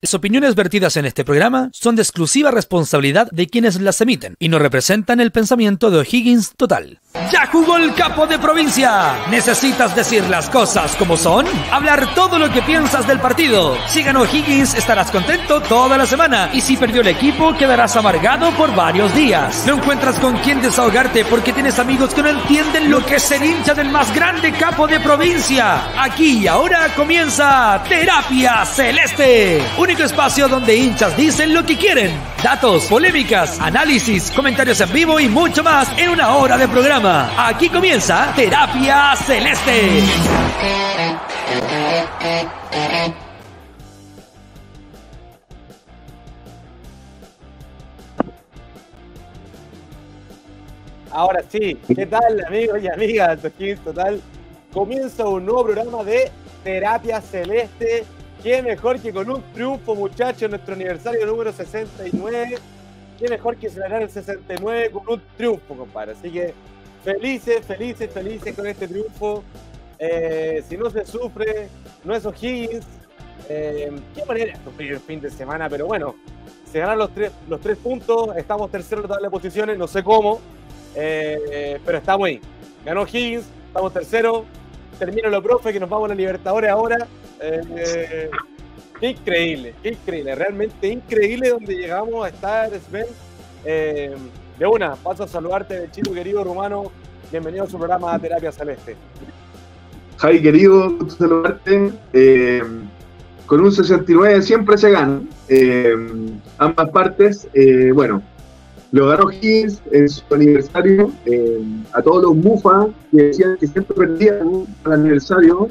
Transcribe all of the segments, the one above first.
Las opiniones vertidas en este programa son de exclusiva responsabilidad de quienes las emiten y no representan el pensamiento de O'Higgins Total. ¡Ya jugó el capo de provincia! ¿Necesitas decir las cosas como son? Hablar todo lo que piensas del partido. Si ganó O'Higgins, estarás contento toda la semana. Y si perdió el equipo, quedarás amargado por varios días. No encuentras con quién desahogarte porque tienes amigos que no entienden lo que es ser hincha del más grande capo de provincia. Aquí y ahora comienza Terapia Celeste. Único espacio donde hinchas dicen lo que quieren. Datos, polémicas, análisis, comentarios en vivo y mucho más en una hora de programa. Aquí comienza Terapia Celeste. Ahora sí, ¿qué tal, amigos y amigas de O'Higgins Total? Comienza un nuevo programa de Terapia Celeste. Qué mejor que con un triunfo, muchachos, nuestro aniversario número 69. Qué mejor que celebrar el 69 con un triunfo, compadre. Así que felices con este triunfo. Si no se sufre, no es O'Higgins. Qué manera de sufrir el fin de semana, pero bueno, se ganan los tres puntos. Estamos terceros en todas las posiciones, no sé cómo, pero estamos ahí. Ganó O'Higgins, estamos terceros. Termina lo profe, que nos vamos a la Libertadores ahora. Qué increíble, realmente increíble donde llegamos a estar, Sven. De una, paso a saludarte, chico querido Rumano. Bienvenido a su programa Terapia Celeste. Javi querido, saludarte. Con un 69 siempre se gana. Ambas partes. Bueno, lo ganó Higgins en su aniversario. A todos los mufas que decían que siempre perdían al aniversario.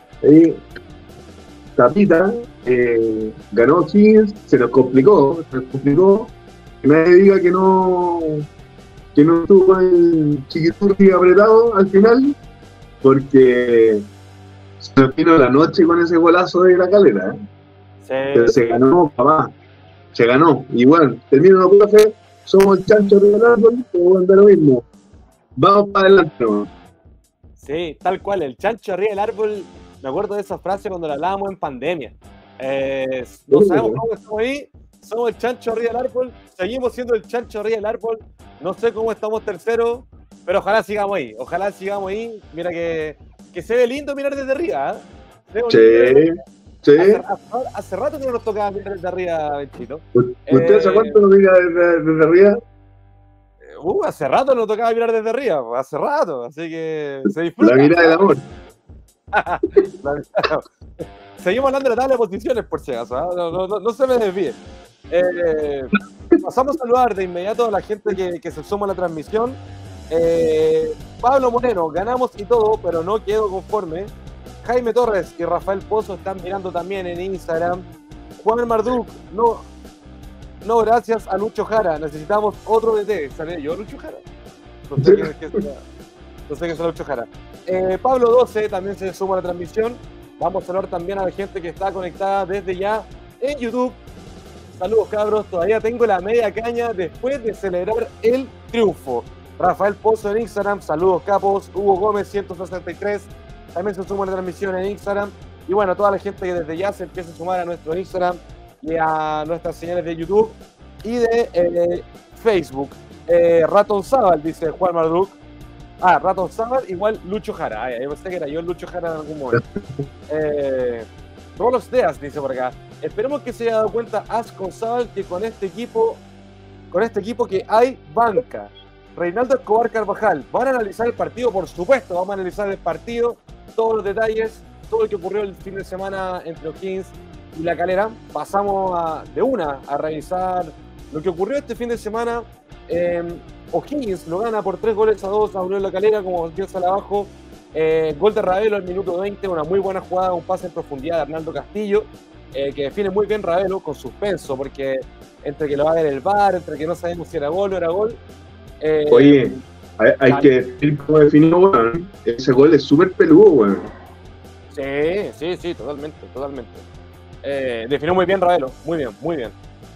Tapita, ganó Higgins, se nos complicó. Que nadie diga que no estuvo el chiquiturri apretado al final, porque se nos vino la noche con ese golazo de la Calera. Sí. Pero se ganó, papá, se ganó. Y bueno, termino, profe, somos el chancho del árbol, pero de lo mismo. Vamos para adelante, ¿no? Sí, tal cual, el chancho arriba del árbol. Me acuerdo de esa frase cuando la hablábamos en pandemia. No sabemos cómo estamos ahí, somos el chancho arriba del árbol, seguimos siendo el chancho arriba del árbol. No sé cómo estamos terceros, pero ojalá sigamos ahí. Mira que se ve lindo mirar desde arriba, ¿eh? Sí. Hace rato que no nos tocaba mirar desde arriba, Benchito. ¿Usted hace cuánto nos mira desde arriba? Hace rato nos tocaba mirar desde arriba, hace rato, así que se disfruta. La mirada del amor. Seguimos hablando de la tabla de posiciones, por si acaso, ¿eh? No se me desvíe. Pasamos a saludar de inmediato a la gente que se suma a la transmisión. Pablo Moreno, ganamos y todo, pero no quedo conforme. Jaime Torres y Rafael Pozo están mirando también en Instagram. Juan Marduk, no gracias a Lucho Jara, necesitamos otro DT. ¿Sale yo, Lucho Jara? No sé qué es Lucho Jara. Pablo 12 también se suma a la transmisión. Vamos a saludar también a la gente que está conectada desde ya en YouTube. Saludos, cabros. Todavía tengo la media caña después de celebrar el triunfo. Rafael Pozo en Instagram. Saludos, capos. Hugo Gómez 163 también se suma a la transmisión en Instagram. Y bueno, toda la gente que desde ya se empieza a sumar a nuestro Instagram y a nuestras señales de YouTube y de Facebook. Raton Zabal, dice Juan Marduk. Raton Zabal igual Lucho Jara. Yo pensé que era yo el Lucho Jara en algún momento. Todos los días, dice por acá. Esperemos que se haya dado cuenta Ascon Zabal que con este equipo que hay banca. Reinaldo Escobar Carvajal. ¿Van a analizar el partido? Por supuesto, vamos a analizar el partido, todos los detalles, todo lo que ocurrió el fin de semana entre O'Higgins y La Calera. Pasamos de una a revisar lo que ocurrió este fin de semana. O'Higgins lo gana por 3-2 a Unión La Calera, como Dios sale abajo. Gol de Ravelo al minuto 20, una muy buena jugada, un pase en profundidad de Arnaldo Castillo, que define muy bien Ravelo con suspenso, porque entre que lo va a ver el VAR, entre que no sabemos si era gol o era gol. Oye, hay que decir cómo definió, weón. Ese gol es súper peludo, weón. Sí, totalmente. Definió muy bien Ravelo, muy bien.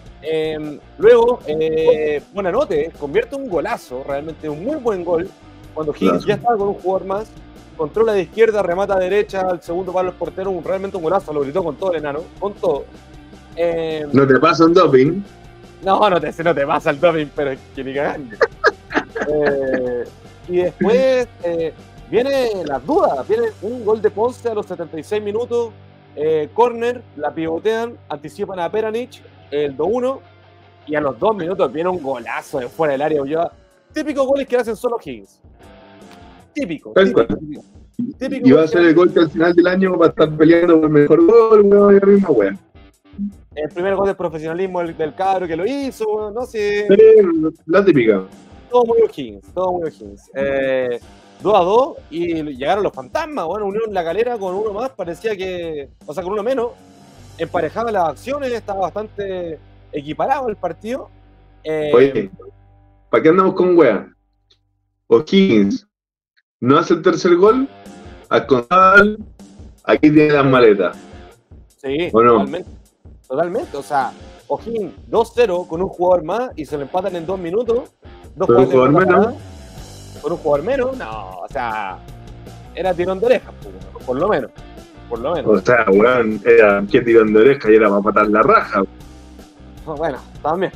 Luego, Buenanote convierte un golazo, realmente un muy buen gol, cuando Higgins ya estaba con un jugador más, controla de izquierda, remata a derecha, al segundo palo el portero, realmente un golazo, lo gritó con todo el enano, con todo. No te pasa un doping. No te pasa el doping, pero es que ni cagando. Y después vienen las dudas. Viene un gol de Ponce a los 76 minutos. Corner, la pivotean, anticipan a Peranich, el 2-1. Y a los 2 minutos viene un golazo de fuera del área. Típicos goles que hacen solo Higgins. Típico. Y va a ser el gol que al final del año va a estar peleando por el mejor gol, weón, y la misma weón. El primer gol del profesionalismo del cabro que lo hizo, weón, no sé. La típica. Todo muy O'Higgins. 2-2 y llegaron los fantasmas, bueno, unieron la Calera con uno más, parecía que, o sea, con uno menos, emparejaba las acciones, estaba bastante equiparado el partido. Oye, ¿para qué andamos con weá? O'Higgins no hace el tercer gol, al contrario, aquí tiene las maletas. Sí, ¿o no? Totalmente, o sea, O'Higgins 2-0 con un jugador más y se lo empatan en 2 minutos. Con un jugador menos. Con un jugador menos, no, o sea, era tirón de orejas, por lo menos. O sea, weón, era que tirón de oreja y era para matar la raja. Bueno, también.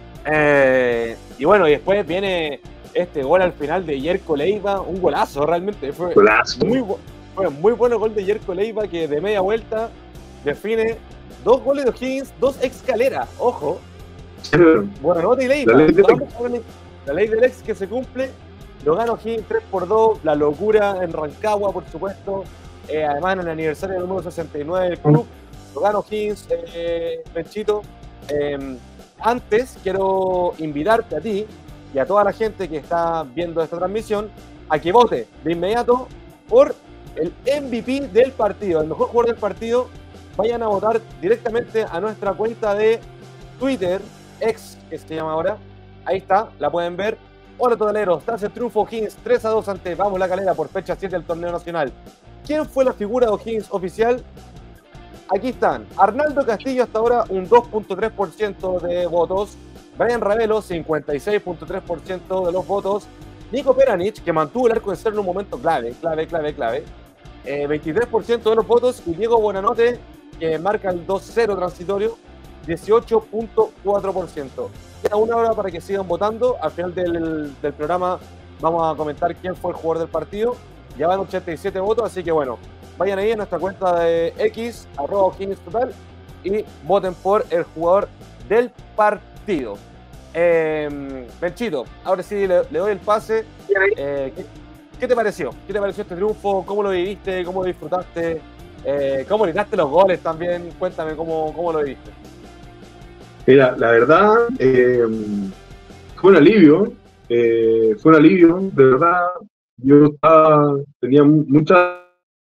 Y bueno, y después viene este gol al final de Yerko Leiva, un golazo realmente. Fue muy bueno el gol de Yerko Leiva que de media vuelta define 2 goles de O'Higgins, 2 ex Calera, ojo. Bueno, nota y Leiva. La ley del ex que se cumple. Lo gana O'Higgins 3-2, la locura en Rancagua, por supuesto. Además, en el aniversario número 69 del club, lo gana O'Higgins, Benchito. Antes, quiero invitarte a ti y a toda la gente que está viendo esta transmisión a que vote de inmediato por el MVP del partido, el mejor jugador del partido. Vayan a votar directamente a nuestra cuenta de Twitter, ex, que se llama ahora. Ahí está, la pueden ver. Hola totaleros, tras el triunfo O'Higgins 3-2 ante Vamos la Calera por fecha 7 del torneo nacional. ¿Quién fue la figura de O'Higgins oficial? Aquí están. Arnaldo Castillo hasta ahora un 2.3% de votos. Brian Ravelo 56.3% de los votos. Nico Peranich, que mantuvo el arco en cero en un momento clave. 23% de los votos. Y Diego Buenanote, que marca el 2-0 transitorio, 18.4%. Queda una hora para que sigan votando. Al final del programa vamos a comentar quién fue el jugador del partido. Ya van 87 votos, así que bueno, vayan ahí a nuestra cuenta de X, @O'Higgins Total, y voten por el jugador del partido. Benchito, ahora sí le doy el pase. ¿Qué te pareció? ¿Qué te pareció este triunfo? ¿Cómo lo viviste? ¿Cómo lo disfrutaste? ¿Cómo gritaste los goles también? Cuéntame cómo lo viviste. Mira, la verdad, fue un alivio, de verdad. Yo tenía mucha...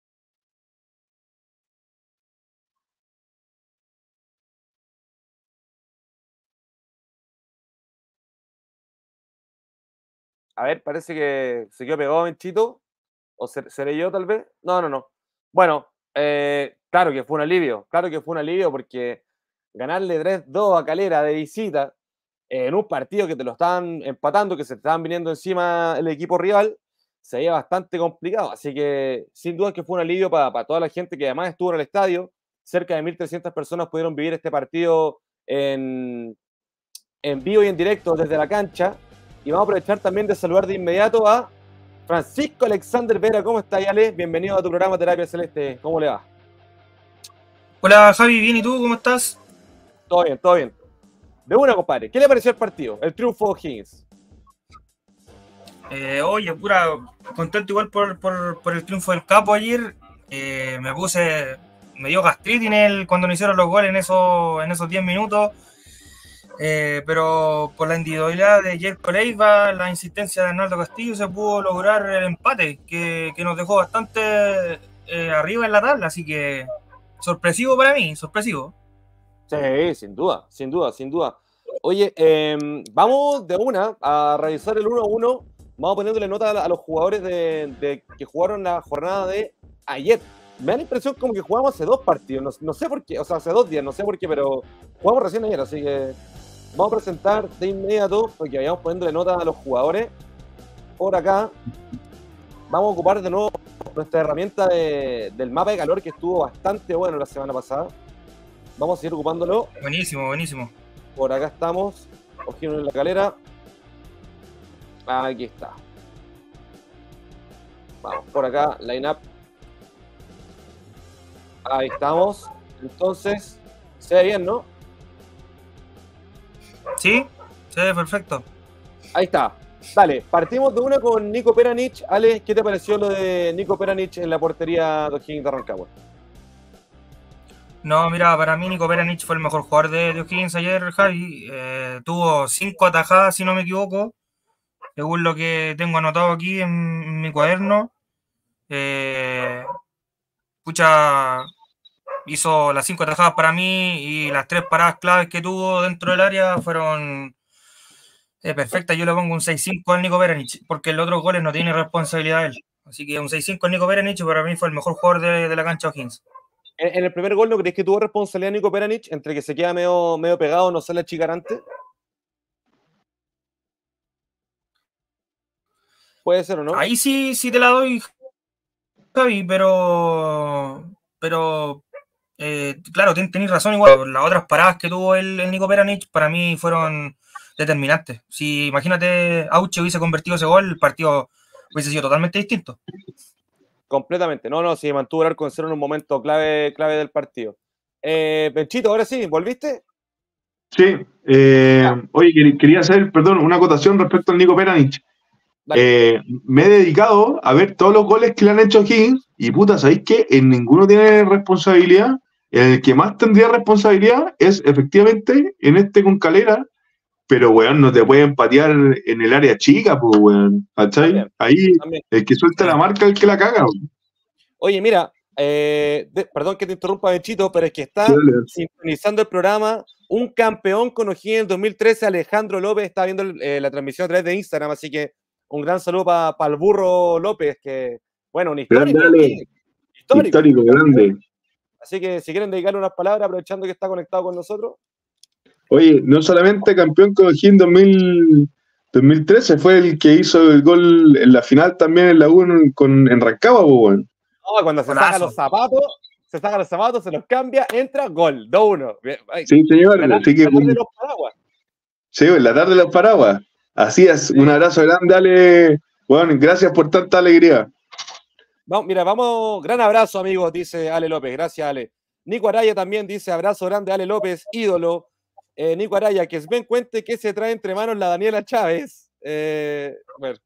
A ver, parece que se quedó pegado Benchito, o seré yo tal vez. No. Bueno, claro que fue un alivio, porque ganarle 3-2 a Calera de visita en un partido que te lo estaban empatando, que se te estaban viniendo encima el equipo rival, se veía bastante complicado. Así que sin duda que fue un alivio para toda la gente que además estuvo en el estadio. Cerca de 1.300 personas pudieron vivir este partido en vivo y en directo desde la cancha. Y vamos a aprovechar también de saludar de inmediato a Francisco Alexander Vera. ¿Cómo está, Ale? Bienvenido a tu programa Terapia Celeste. ¿Cómo le va? Hola, Javi. ¿Bien? ¿Y tú? ¿Cómo estás? Todo bien. De una, compadre. ¿Qué le pareció el partido? El triunfo de O'Higgins. Oye, pura contento igual por el triunfo del Capo ayer. Me dio gastritis cuando nos hicieron los goles en esos 10 minutos. Pero por la individualidad de Yerko Leiva, la insistencia de Arnaldo Castillo, se pudo lograr el empate que nos dejó bastante arriba en la tabla, así que sorpresivo para mí, sorpresivo. Sí, sin duda. Oye, vamos de una a revisar el 1-1. Vamos poniéndole nota a los jugadores de que jugaron la jornada de ayer. Me da la impresión como que jugamos hace 2 partidos, no sé por qué, o sea, hace 2 días, no sé por qué, pero jugamos recién ayer, así que vamos a presentar de inmediato, porque vayamos poniéndole nota a los jugadores. Por acá, vamos a ocupar de nuevo nuestra herramienta del mapa de calor, que estuvo bastante bueno la semana pasada. Vamos a seguir ocupándolo. Buenísimo, buenísimo. Por acá estamos. O'Higgins en la calera. Aquí está. Vamos, por acá, line up. Ahí estamos. Entonces, se ve bien, ¿no? Sí, se ve perfecto. Ahí está. Dale, partimos de una con Nico Peranich. Ale, ¿qué te pareció lo de Nico Peranich en la portería de O'Higgins de Rancagua? No, mira, para mí Nico Peranich fue el mejor jugador de O'Higgins ayer, Javi. Tuvo 5 atajadas, si no me equivoco, según lo que tengo anotado aquí en mi cuaderno. Pucha, hizo las 5 atajadas para mí y las 3 paradas claves que tuvo dentro del área fueron perfectas. Yo le pongo un 6-5 al Nico Peranich, porque el otro goles no tiene responsabilidad él. Así que un 6-5 al Nico Peranich, para mí fue el mejor jugador de la cancha O'Higgins. En el primer gol, ¿no crees que tuvo responsabilidad Nico Peranich entre que se queda medio pegado, no sale achicarante? Puede ser o no. Ahí sí te la doy, Javi, pero claro, tenéis razón igual. Las otras paradas que tuvo el Nico Peranich para mí fueron determinantes. Si imagínate Auche hubiese convertido ese gol, el partido hubiese sido totalmente distinto. Completamente. No, sí, mantuvo el arco en cero en un momento clave del partido. Benchito, ahora sí, ¿volviste? Sí. Oye, quería hacer, perdón, una acotación respecto al Nico Peranich. Me he dedicado a ver todos los goles que le han hecho a Higgins y puta, ¿sabéis qué? En ninguno tiene responsabilidad. El que más tendría responsabilidad es efectivamente en este con Calera, pero weón, no te pueden patear en el área chica, pues weón, ¿cachai? También, ahí también. el que suelta la marca es el que la caga, weón. Oye, mira, perdón que te interrumpa, Benchito, pero es que está sintonizando el programa un campeón con O'Higgins en 2013, Alejandro López, está viendo la transmisión a través de Instagram, así que un gran saludo para el burro López, que, bueno, un histórico. Histórico, grande. Así que si quieren dedicarle unas palabras, aprovechando que está conectado con nosotros. Oye, no solamente campeón con O'Higgins 2013, fue el que hizo el gol en la final también en la U en Rancagua, pues, weón. No, cuando se saca los zapatos, se los cambia, entra, gol, 2-1. Sí, señor. La tarde de los paraguas. Sí, la tarde de los paraguas. Así es, sí. Un abrazo grande, Ale. Bueno, gracias por tanta alegría. Vamos, gran abrazo, amigos, dice Ale López. Gracias, Ale. Nico Araya también dice, abrazo grande, Ale López, ídolo. Nico Araya, que Sven cuente que se trae entre manos la Daniela Chávez. Bueno.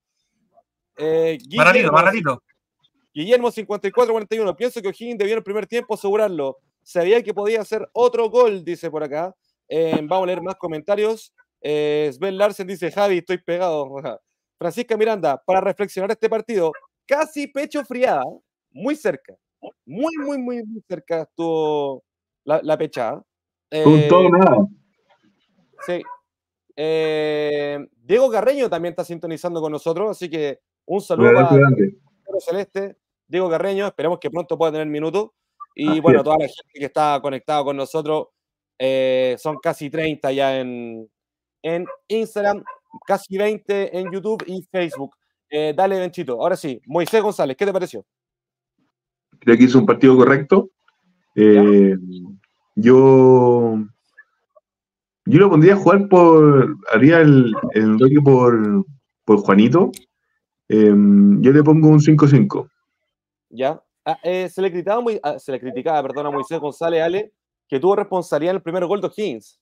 Baratito. Guillermo 54-41. Pienso que O'Higgins debió en el primer tiempo asegurarlo. Sabía que podía hacer otro gol, dice por acá. Vamos a leer más comentarios. Sven Larsen dice, Javi, estoy pegado. Francisca Miranda, para reflexionar este partido, casi pecho friada, muy cerca. Muy cerca estuvo la pechada. Con todo nada. Sí. Diego Carreño también está sintonizando con nosotros, así que un saludo para Celeste. Diego Carreño, esperemos que pronto pueda tener minutos. Y así bueno, es. Toda la gente que está conectada con nosotros, son casi 30 ya en Instagram, casi 20 en YouTube y Facebook. Dale, Benchito. Ahora sí, Moisés González, ¿qué te pareció? Creo que hizo un partido correcto. Yo lo pondría a jugar haría el toque por Juanito. Yo le pongo un 5-5. Ya. Se le criticaba, perdón, a Moisés González, Ale, que tuvo responsabilidad en el primer gol de O'Higgins.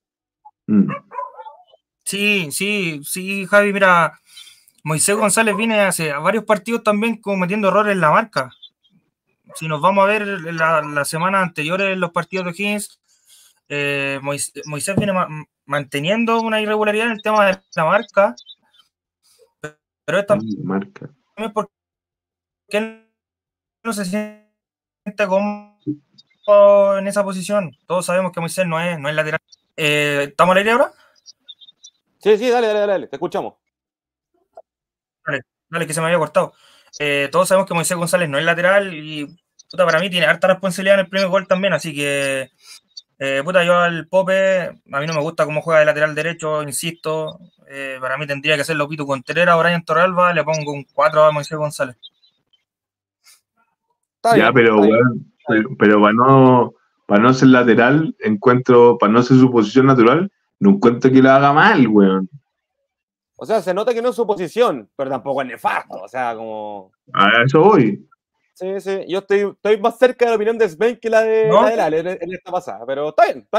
Sí, Javi, mira, Moisés González viene hace varios partidos también cometiendo errores en la marca. Si nos vamos a ver la semana anterior en los partidos de O'Higgins, Moisés viene manteniendo una irregularidad en el tema de la marca, pero esta marca es porque él no se siente cómodo en esa posición. Todos sabemos que Moisés no es lateral. ¿Estamos al aire ahora? Sí, dale, te escuchamos. Dale, que se me había cortado. Todos sabemos que Moisés González no es lateral y puta, para mí tiene harta responsabilidad en el primer gol también, así que yo al Pope, a mí no me gusta cómo juega de lateral derecho, insisto, para mí tendría que ser Lopito Contreras o Brian Torralba, le pongo un 4 a Moisés González. Ya, pero bueno, pero para para no ser lateral, para no ser su posición natural, no encuentro que lo haga mal, weón. O sea, se nota que no es su posición, pero tampoco es nefasto. O sea, como. A eso voy. Sí. Yo estoy más cerca de la opinión de Sven que la de Ale en esta pasada. Pero está bien.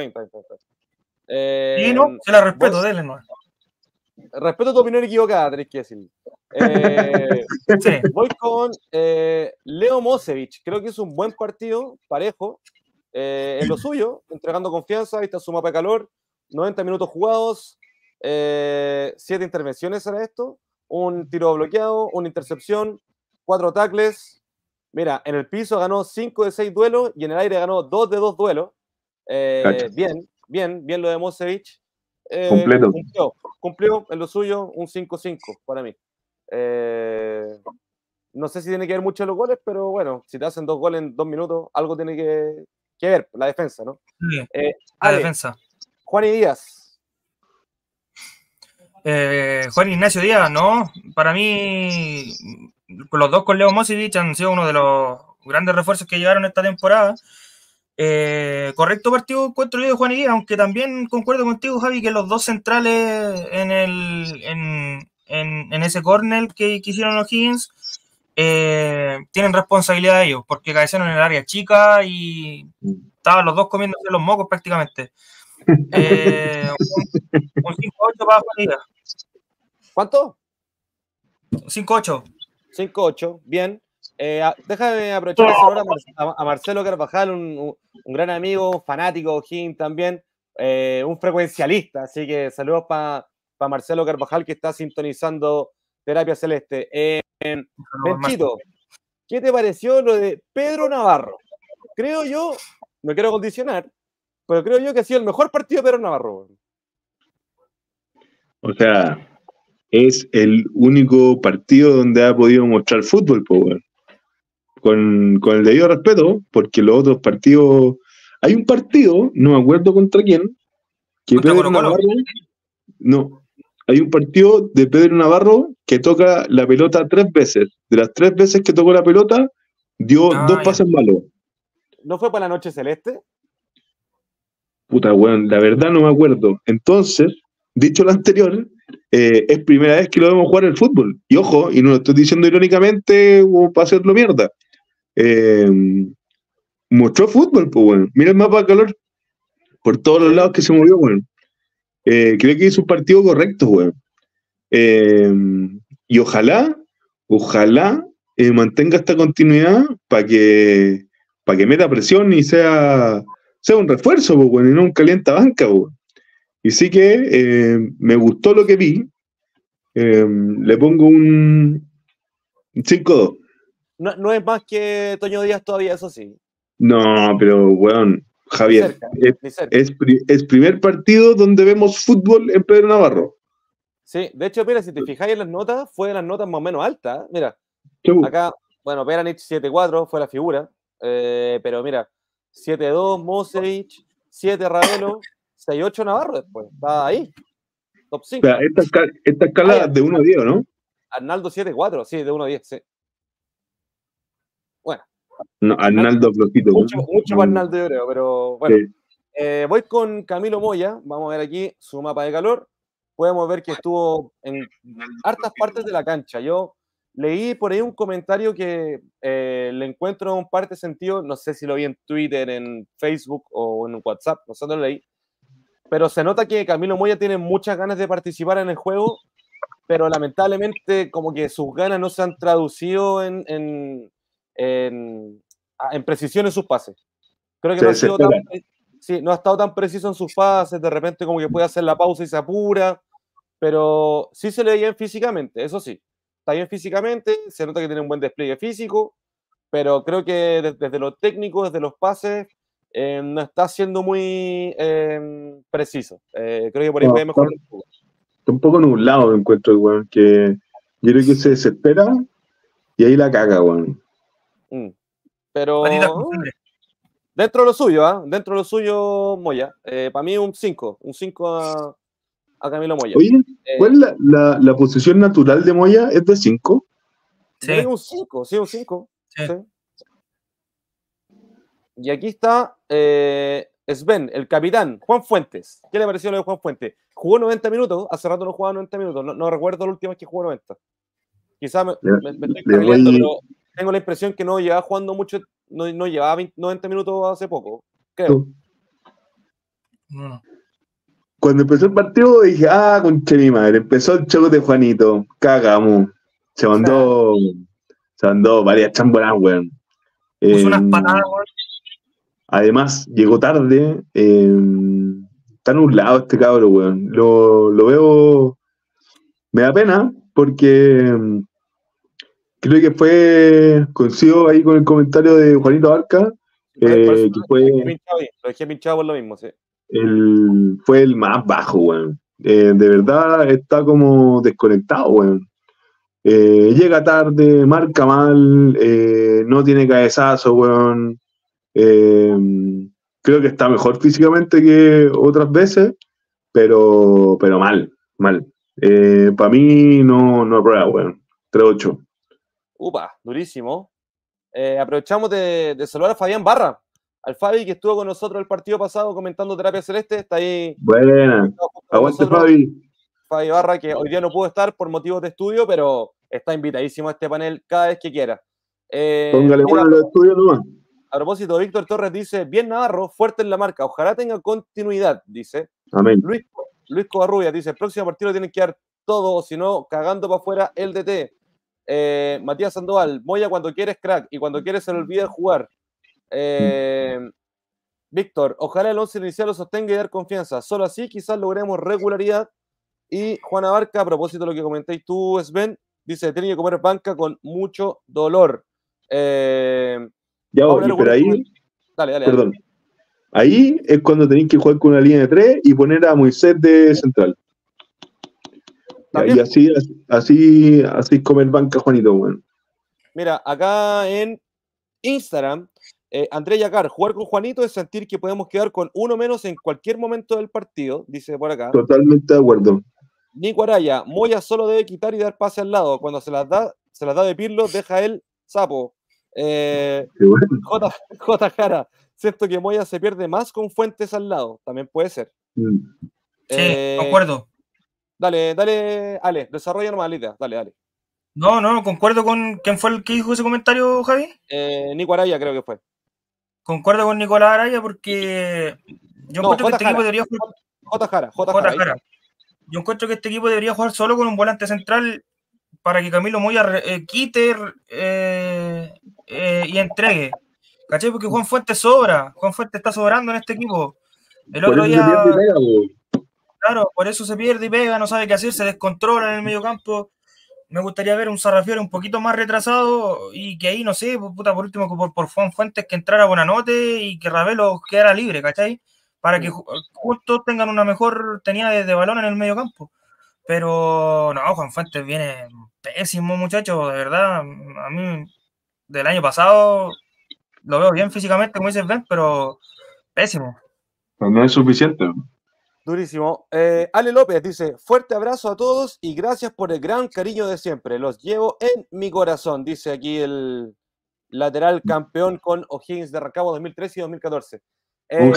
Sí, no, se la respeto, dele, no. Respeto tu opinión equivocada, tenés que decir. Sí. Voy con Leo Mosevich. Creo que es un buen partido, parejo, en lo suyo, entregando confianza. Ahí está su mapa de calor. 90 minutos jugados. 7 intervenciones era esto. Un tiro bloqueado, una intercepción, 4 tackles. Mira, en el piso ganó 5 de 6 duelos y en el aire ganó 2 de 2 duelos. Bien lo de Mosevich. Completo. Cumplió en lo suyo, un 5-5 para mí. No sé si tiene que ver mucho los goles, pero bueno, si te hacen 2 goles en 2 minutos, algo tiene que ver, la defensa, ¿no? Sí, la defensa. Juan y Díaz. Juan Ignacio Díaz, ¿no? Para mí, los dos con Leo Mosevich han sido uno de los grandes refuerzos que llegaron esta temporada. Correcto partido encuentro yo de Juan y Díaz, aunque también concuerdo contigo, Javi, que los dos centrales en ese córner que hicieron los Higgins tienen responsabilidad de ellos, porque cabecearon en el área chica y estaban los dos comiéndose los mocos prácticamente. Un 5-8 para Juan y Díaz. ¿Cuánto? 5-8. 5-8, bien. Déjame aprovechar ahora a Marcelo Carvajal, un gran amigo, fanático, Higgins también, un frecuencialista, así que saludos para Marcelo Carvajal que está sintonizando Terapia Celeste. Benchito, ¿qué te pareció lo de Pedro Navarro? Creo yo, no quiero condicionar, pero creo yo que ha sido el mejor partido de Pedro Navarro. O sea, es el único partido donde ha podido mostrar fútbol, pues, con el debido respeto, porque los otros partidos... Hay un partido, no me acuerdo contra quién, que Pedro Navarro... No, hay un partido de Pedro Navarro que toca la pelota 3 veces. De las 3 veces que tocó la pelota, dio 2 pases malos. ¿No fue para la noche celeste? Puta, weón, la verdad no me acuerdo. Entonces, dicho lo anterior, es primera vez que lo vemos jugar el fútbol. Y ojo, y no lo estoy diciendo irónicamente o para hacerlo mierda. Mostró fútbol, pues, weón. Mira el mapa de calor. Por todos los lados que se movió, weón. Creo que hizo un partido correcto, weón. Y ojalá mantenga esta continuidad para que meta presión y sea un refuerzo, pues, weón, y no un calientabanca, weón. Y sí que me gustó lo que vi. Le pongo un 5-2. No es más que Toño Díaz todavía, eso sí. No, pero, weón, Javier, es primer partido donde vemos fútbol en Pedro Navarro. Sí, de hecho, mira, si te fijáis en las notas, fue de las notas más o menos altas. Mira, acá, bueno, Peranich 7-4 fue la figura, pero mira, 7-2 Mosevich, 7 Ravelo, 6-8 Navarro después, está ahí, top 5. O sea, esta escala de 1 a 10, ¿no? Arnaldo 7-4, sí, de 1 a 10, sí. Bueno. No, Arnaldo flojito. Mucho para Arnaldo, yo creo, pero bueno. Sí. Voy con Camilo Moya, vamos a ver aquí su mapa de calor. Podemos ver que estuvo en hartas partes de la cancha. Yo leí por ahí un comentario que le encuentro un parte de sentido, no sé si lo vi en Twitter, en Facebook o en WhatsApp, no sé dónde lo leí, pero se nota que Camilo Moya tiene muchas ganas de participar en el juego, pero lamentablemente como que sus ganas no se han traducido en precisión en sus pases. Creo que no ha estado tan preciso en sus pases, de repente como que puede hacer la pausa y se apura, pero sí se le ve bien físicamente, eso sí, está bien físicamente, se nota que tiene un buen despliegue físico, pero creo que desde lo técnico, desde los pases, no está siendo muy preciso. Creo que por ahí puede mejorar un poco. Está un poco nublado, me encuentro, weón, que yo creo que se desespera y ahí la caga, weón. Pero dentro de lo suyo, dentro de lo suyo, Moya. Para mí un 5 a Camilo Moya. Oye, ¿cuál es la posición natural de Moya? ¿Es de 5? Sí. Un 5, sí, un 5. Sí. Y aquí está Sven, el capitán, Juan Fuentes. ¿Qué le pareció lo de Juan Fuentes? Jugó 90 minutos, hace rato no jugaba 90 minutos, no recuerdo la última vez que jugó 90. Quizás me estoy Le carrileando, voy, pero tengo la impresión que no llevaba jugando mucho, no llevaba 90 minutos hace poco, creo. No. Cuando empezó el partido dije, conche mi madre, empezó el show de Juanito, cagamos. Se mandó varias chambonas, weón. Puso unas patadas, weón. Además, llegó tarde. Está nublado este cabro, weón. Lo veo. Me da pena porque creo que coincido ahí con el comentario de Juanito Barca, que lo dejé pinchado por lo mismo, sí. Fue el más bajo, weón. De verdad está como desconectado, weón. Llega tarde, marca mal, no tiene cabezazo, weón. Creo que está mejor físicamente que otras veces, pero mal. Para mí no aprueba, weón. 3-8. Upa, durísimo. Aprovechamos de saludar a Fabián Barra, al Fabi que estuvo con nosotros el partido pasado comentando Terapia Celeste. Está ahí. Buena. Aguante, Fabi. Fabi Barra, que hoy día no pudo estar por motivos de estudio, pero está invitadísimo a este panel cada vez que quiera. Póngale bueno los estudios nomás. A propósito, Víctor Torres dice, bien Navarro, fuerte en la marca, ojalá tenga continuidad, dice. Amén. Luis Covarrubias dice, el próximo partido tienen que dar todo, o si no, cagando para afuera el DT. Matías Sandoval, Moya cuando quieres crack y cuando quieres se le olvida jugar. Víctor, ojalá el 11 inicial lo sostenga y dar confianza. Solo así quizás logremos regularidad. Y Juana Barca, a propósito de lo que comentáis tú, Sven, dice, tiene que comer banca con mucho dolor. Ya, pero ahí... Dale. Perdón. Ahí es cuando tenéis que jugar con una línea de 3 y poner a Moisés de central. Y así comer banca, Juanito, bueno. Mira, acá en Instagram, André Yacar, jugar con Juanito es sentir que podemos quedar con uno menos en cualquier momento del partido, dice por acá. Totalmente de acuerdo. Nico Araya, Moya solo debe quitar y dar pase al lado. Cuando se las da de Pirlo, deja el sapo. J. Jara, siento que Moya se pierde más con Fuentes al lado. También puede ser. Sí, concuerdo. Dale, Ale, desarrolla nomás la idea. Dale. No, concuerdo con... ¿Quién fue el que dijo ese comentario, Javi? Nico Araya creo que fue. Concuerdo con Nicolás Araya porque yo encuentro que este equipo debería jugar... J. Jara. Yo encuentro que este equipo debería jugar solo con un volante central para que Camilo Moya quite y entregue. ¿Cachai? Porque Juan Fuentes sobra. Juan Fuentes está sobrando en este equipo. El otro día... Claro, por eso se pierde y pega, no sabe qué hacer, se descontrola en el medio campo. Me gustaría ver un Sarrafiore un poquito más retrasado y que ahí, no sé, por último, por Juan Fuentes que entrara Buenanote y que Ravelo quedara libre, ¿cachai? Para que juntos tengan una mejor tenida de balón en el medio campo. Pero no, Juan Fuentes viene pésimo, muchacho, de verdad. A mí, del año pasado, lo veo bien físicamente, como dices Ben, pero pésimo. No es suficiente. Durísimo. Ale López dice, fuerte abrazo a todos y gracias por el gran cariño de siempre. Los llevo en mi corazón, dice aquí el lateral campeón con O'Higgins de Rancagua 2013 y 2014. Un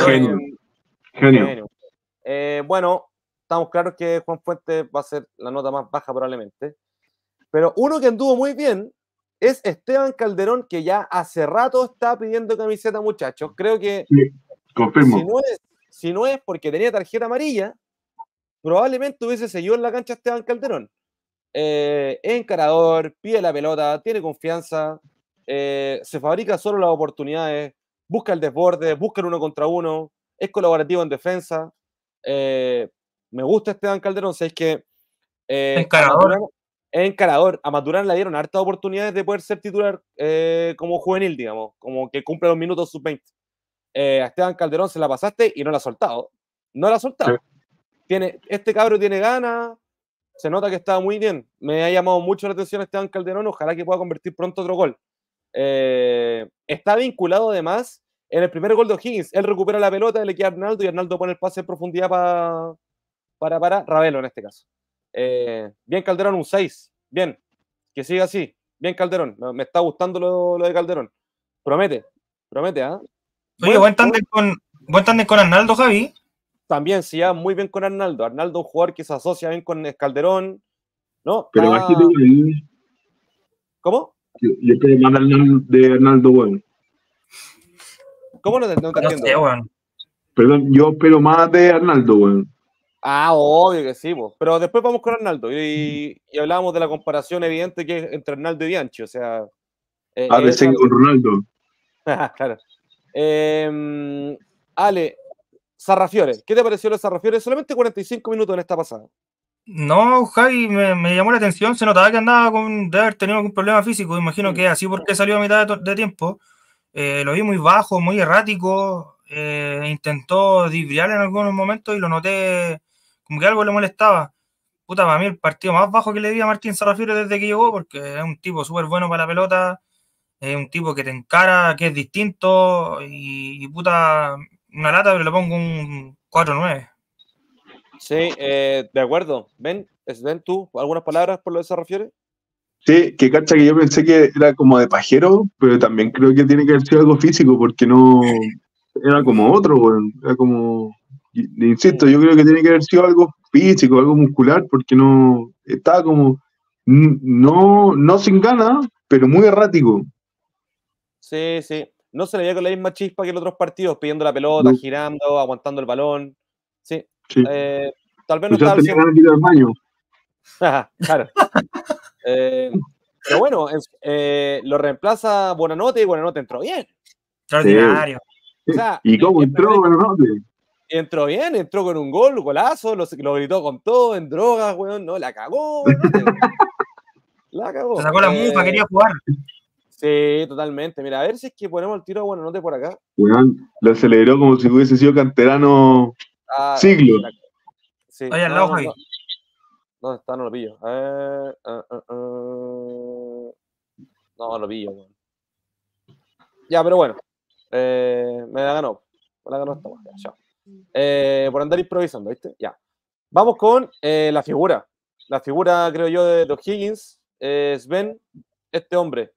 genio. Bueno, estamos claros que Juan Fuentes va a ser la nota más baja probablemente. Pero uno que anduvo muy bien es Esteban Calderón, que ya hace rato está pidiendo camiseta, muchachos. Creo que sí, confirmo. Si no es porque tenía tarjeta amarilla, probablemente hubiese seguido en la cancha Esteban Calderón. Es encarador, pide la pelota, tiene confianza, se fabrica solo las oportunidades, busca el desborde, busca el 1 contra 1, es colaborativo en defensa. Me gusta Esteban Calderón, sabéis que encarador. Es encarador. A Maturana le dieron hartas oportunidades de poder ser titular como juvenil, digamos, como que cumple los minutos sub-20. A Esteban Calderón se la pasaste y no la ha soltado. Sí. Este cabro tiene ganas, se nota que está muy bien. Me ha llamado mucho la atención Esteban Calderón, ojalá que pueda convertir pronto otro gol. Está vinculado además en el primer gol de O'Higgins. Él recupera la pelota, le queda a Arnaldo y Arnaldo pone el pase en profundidad para Ravelo en este caso. Bien Calderón, un 6. Bien, que siga así. Bien Calderón, me está gustando lo de Calderón. Promete, ¿ah? Oye, buen tándem con Arnaldo, Javi. También se lleva muy bien con Arnaldo. Arnaldo, un jugador que se asocia bien con Calderón, ¿no? Pero bajito, güey. ¿Cómo? Yo espero más de Arnaldo, güey. ¿Cómo no te entiendo? sé, weón. Perdón, yo espero más de Arnaldo, güey. Ah, obvio que sí, po. Pero después vamos con Arnaldo y hablábamos de la comparación evidente que es entre Arnaldo y Bianchi, o sea... pensé que con Ronaldo. Claro. Ale, Sarrafiore, ¿qué te pareció los Sarrafiore? Solamente 45 minutos en esta pasada. No, Javi, me llamó la atención, se notaba que andaba de haber tenido algún problema físico, imagino que así porque salió a mitad de tiempo. Lo vi muy bajo, muy errático, intentó dribblear en algunos momentos y lo noté como que algo le molestaba. Puta, para mí el partido más bajo que le di a Martín Sarrafiore desde que llegó, porque es un tipo súper bueno para la pelota, es un tipo que te encara, que es distinto y puta, una lata, pero le pongo un 4-9. Sí, de acuerdo. Ven, tú, algunas palabras por lo de Sarrafiore. Sí, que cacha que yo pensé que era como de pajero, pero también creo que tiene que haber sido algo físico, porque no era como otro, weón. Era como, insisto, yo creo que tiene que haber sido algo físico, algo muscular, porque no estaba como no sin ganas, pero muy errático. Sí, sí. No se le veía con la misma chispa que en otros partidos, pidiendo la pelota, girando, aguantando el balón. Sí. Sí. Tal vez no estaba al 100%. Ganas de ir al baño. Claro. Pero bueno, lo reemplaza Buonanotte y Buonanotte entró bien. Extraordinario. Sí. O sea, ¿y cómo entró Buonanotte? Entró bien, entró con un golazo, lo gritó con todo, en drogas, weón. No, la cagó, Buonanotte. La cagó. Se sacó la mufa, quería jugar. Sí, totalmente. Mira, a ver si es que ponemos el tiro a Buonanotte por acá. Weón, lo celebró como si hubiese sido canterano siglo. Sí. Ahí al lado, Javi. ¿Dónde está? No lo pillo. No lo pillo, weón. Ya, pero bueno. Me la ganó. Me la ganó esta weá. Ya. Por andar improvisando, ¿viste? Ya. Vamos con la figura. La figura, creo yo, de los Higgins. Sven, este hombre.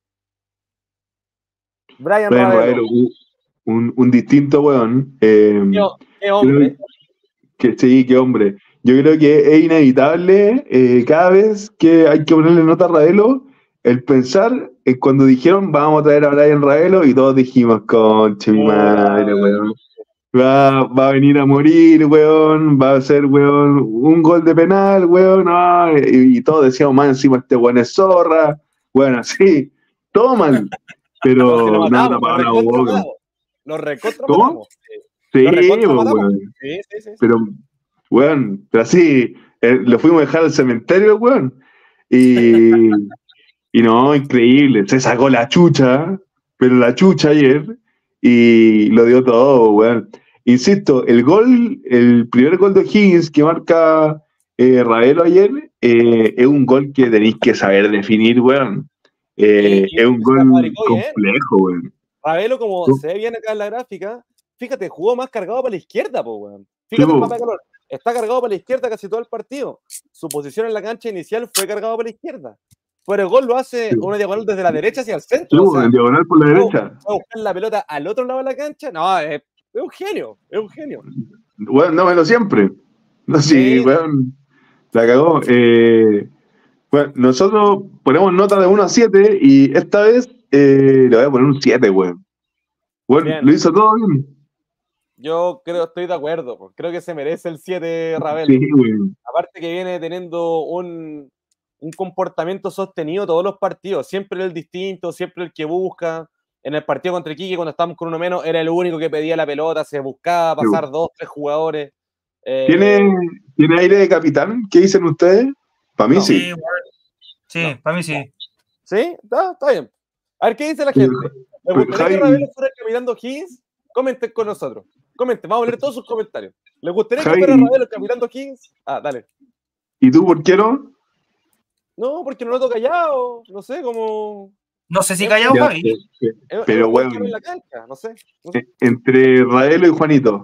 Brian Ravelo. Un distinto weón. ¿Qué hombre? Qué hombre. Yo creo que es inevitable cada vez que hay que ponerle nota a Ravelo, el pensar en cuando dijeron vamos a traer a Brian Ravelo y todos dijimos, conche mi madre, weón. Va a venir a morir, weón, va a hacer, weón, un gol de penal, weón, no, y todos decíamos más encima este weón es zorra, bueno, así, todo mal, pero nada para la boca. Los recontra matamos. Sí, weón. Sí. Pero, weón, pero así, lo fuimos a dejar al cementerio, weón, y no, increíble, se sacó la chucha, pero la chucha ayer, y lo dio todo, weón. Insisto, el primer gol de Higgins que marca Ravelo ayer, es un gol que tenéis que saber definir, weón. Es un gol complejo, weón. Ravelo, como se ve bien acá en la gráfica, fíjate, jugó más cargado para la izquierda, po, weón. Fíjate el mapa de calor. Está cargado para la izquierda casi todo el partido. Su posición en la cancha inicial fue cargado para la izquierda. Pero el gol lo hace una diagonal desde la derecha hacia el centro. O sea, en diagonal por la derecha. Va a buscar la pelota al otro lado de la cancha. No, es un genio, es un genio. Bueno, no, bueno, siempre. No, sí, weón, la cagó. Bueno, nosotros ponemos nota de 1 a 7 y esta vez le voy a poner un 7, weón. Bueno, lo hizo todo bien. Yo estoy de acuerdo. Creo que se merece el 7 Ravelo. Sí, weón. Aparte que viene teniendo un comportamiento sostenido todos los partidos. Siempre el distinto, siempre el que busca. En el partido contra Iquique, cuando estábamos con uno menos, era el único que pedía la pelota, se buscaba pasar 2, 3 jugadores. ¿Tiene aire de capitán? ¿Qué dicen ustedes? Para mí sí. Sí, para mí sí. ¿Sí? Está bien. A ver, ¿qué dice la gente? ¿Le gustaría que Ravelo fuera capitán Higgins? Comenten con nosotros. Comenten, vamos a leer todos sus comentarios. ¿Les gustaría que fuera Ravelo capitán Higgins? Dale. ¿Y tú por qué no? No, porque no lo toca callado. No sé, como... No sé si callado, Javi. Pero bueno, no sé. Entre Ravelo y Juanito.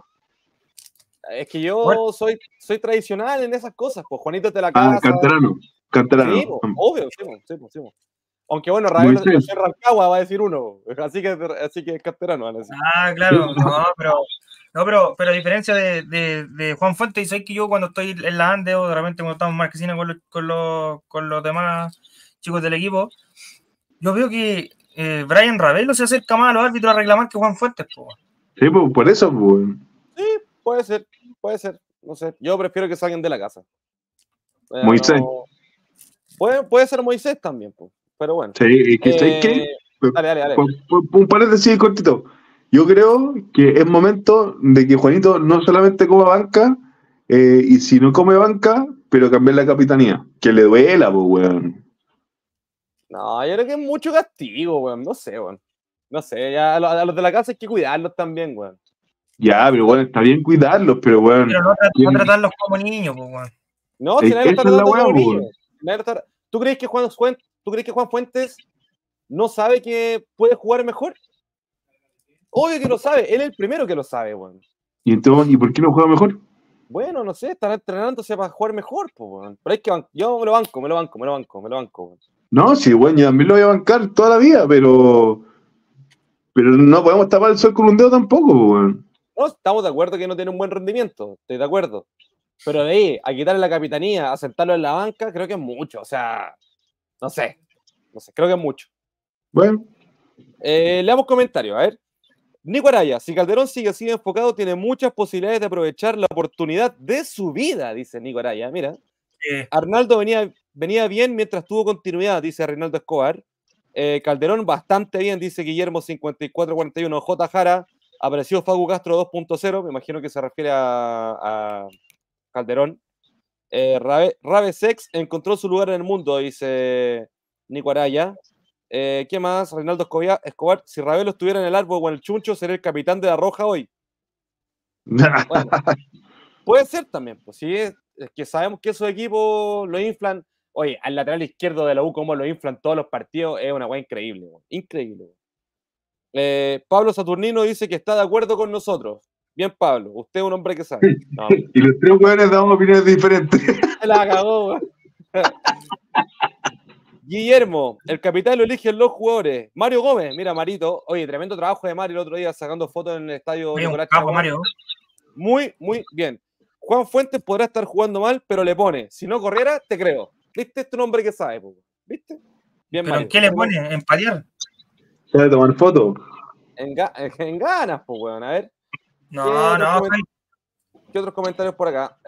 Es que yo soy tradicional en esas cosas, pues Juanito te la casa. Canterano. Sí, obvio, sí. Aunque bueno, Ravelo Moisés. nació en Rancagua, va a decir uno. Así que es canterano, van a decir. Ah, claro, pero a diferencia de Juan Fuentes, sé que yo cuando estoy en la Ande o de repente cuando estamos en Marquesina con los demás chicos del equipo, yo veo que Brian Ravelo se acerca más a los árbitros a reclamar que Juan Fuentes, po. Sí, pues, por eso, pues. Sí, puede ser. No sé, yo prefiero que salgan de la casa. Moisés. No... Puede ser Moisés también, pues. Pero bueno. Sí, es que ¿sabes qué? Dale. Un paréntesis cortito. Yo creo que es momento de que Juanito no solamente coma banca, y si no come banca, pero cambiar la capitanía. Que le duela, pues, weón. No, yo creo que es mucho castigo, weón. No sé, weón. No sé, ya a los de la casa hay que cuidarlos también, weón. Ya, pero bueno, está bien cuidarlos, pero weón. Pero no tratarlos como niños, pues, weón. No, si nadie lo está Esa es la tratando weá, como weón. niño. ¿Tú crees que Juan Fuentes no sabe que puede jugar mejor? Obvio que lo sabe, él es el primero que lo sabe, weón. ¿Y entonces, ¿y por qué no juega mejor? Bueno, no sé, estará entrenándose para jugar mejor, pues, weón. Pero hay que yo me lo banco, weón. No, sí, weón, yo también lo voy a bancar toda la vida, pero no podemos tapar el sol con un dedo tampoco, weón. No, estamos de acuerdo que no tiene un buen rendimiento, estoy de acuerdo. Pero de ahí, a quitarle la capitanía, a sentarlo en la banca, creo que es mucho. O sea, no sé, creo que es mucho. Bueno. Leamos comentarios, a ver. Nico Araya, si Calderón sigue así enfocado, tiene muchas posibilidades de aprovechar la oportunidad de su vida, dice Nico Araya. Mira, Arnaldo venía bien mientras tuvo continuidad, dice Reinaldo Escobar. Calderón bastante bien, dice Guillermo 5441. J. Jara, apareció Facu Castro 2.0, me imagino que se refiere a Calderón. Rabe Sex encontró su lugar en el mundo, dice Nico Araya. ¿Qué más? Reinaldo Escobar, si Ravelo estuviera en el árbol o en el chuncho, sería el capitán de la Roja hoy. Bueno, puede ser también, pues sí, es que sabemos que esos equipos lo inflan. Oye, al lateral izquierdo de la U, como lo inflan todos los partidos, es una weá increíble, increíble. Pablo Saturnino dice que está de acuerdo con nosotros. Bien, Pablo, usted es un hombre que sabe. No. Y los tres weones damos opiniones diferentes. Se la cagó, weón. Guillermo, el capitán lo eligen los jugadores. Mario Gómez, mira, Marito. Oye, tremendo trabajo de Mario el otro día sacando fotos en el estadio Nicolás Chaguán. Mario. Muy, muy bien. Juan Fuentes podrá estar jugando mal, pero le pone. Si no corriera, te creo. ¿Viste? Este nombre que sabe, ¿viste? Bien, ¿Pero Mario. en qué le pone? ¿En patear? ¿Sabe tomar fotos? En ganas, pues, weón. A ver. No. ¿Qué otros comentarios por acá?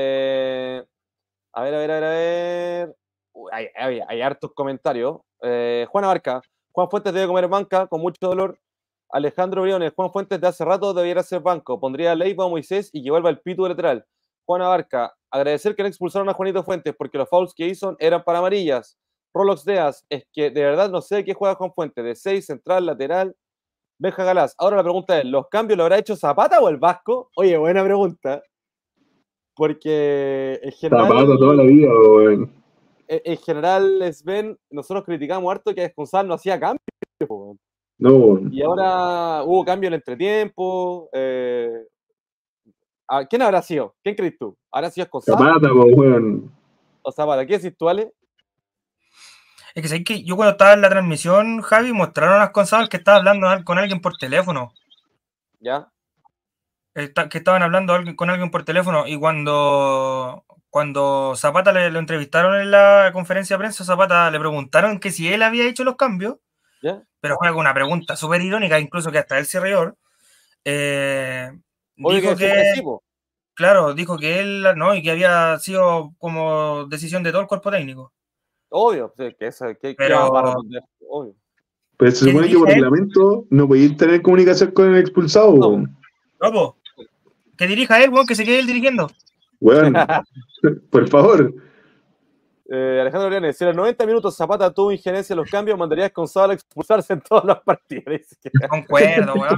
A ver. Hay hartos comentarios. Juan Abarca. Juan Fuentes debe comer banca con mucho dolor. Alejandro Briones. Juan Fuentes de hace rato debiera ser banco. Pondría a Leiva o Moisés y que vuelva el Pitu lateral. Juan Abarca. Agradecer que no expulsaron a Juanito Fuentes porque los fouls que hizo eran para amarillas. Rolox Deas. Es que de verdad no sé de qué juega Juan Fuentes. De 6, central, lateral. Benja Galás. Ahora la pregunta es, ¿los cambios lo habrá hecho Zapata o el Vasco? Oye, buena pregunta. Porque en general... Zapata toda la vida, weón. En general, Sven, nosotros criticamos harto que Gonzalo no hacía cambios. No. Y ahora hubo cambio en el entretiempo. ¿Quién habrá sido? ¿Quién crees tú? ¿Habrá sido Gonzalo? Zapata, weón. O Zapata. ¿Qué decís tú, Ale? Es que sabes que yo cuando estaba en la transmisión, Javi, mostraron a González que estaba hablando con alguien por teléfono. ¿Ya? Que estaban hablando con alguien por teléfono y cuando Zapata lo entrevistaron en la conferencia de prensa, Zapata le preguntaron que si él había hecho los cambios, ¿Ya? pero fue una pregunta súper irónica, incluso que hasta él se rió. Dijo que sí, claro, dijo que él no, y que había sido como decisión de todo el cuerpo técnico. Obvio, que pero va a responder, obvio. Pero se supone que por reglamento no podéis tener comunicación con el expulsado, weón. No, po. Que dirija él, weón, que se quede él dirigiendo. Weón, por favor. Alejandro Llanes, si a los 90 minutos Zapata tuvo injerencia en los cambios, mandaría a Gonzalo a expulsarse en todos los partidos. Concuerdo, weón.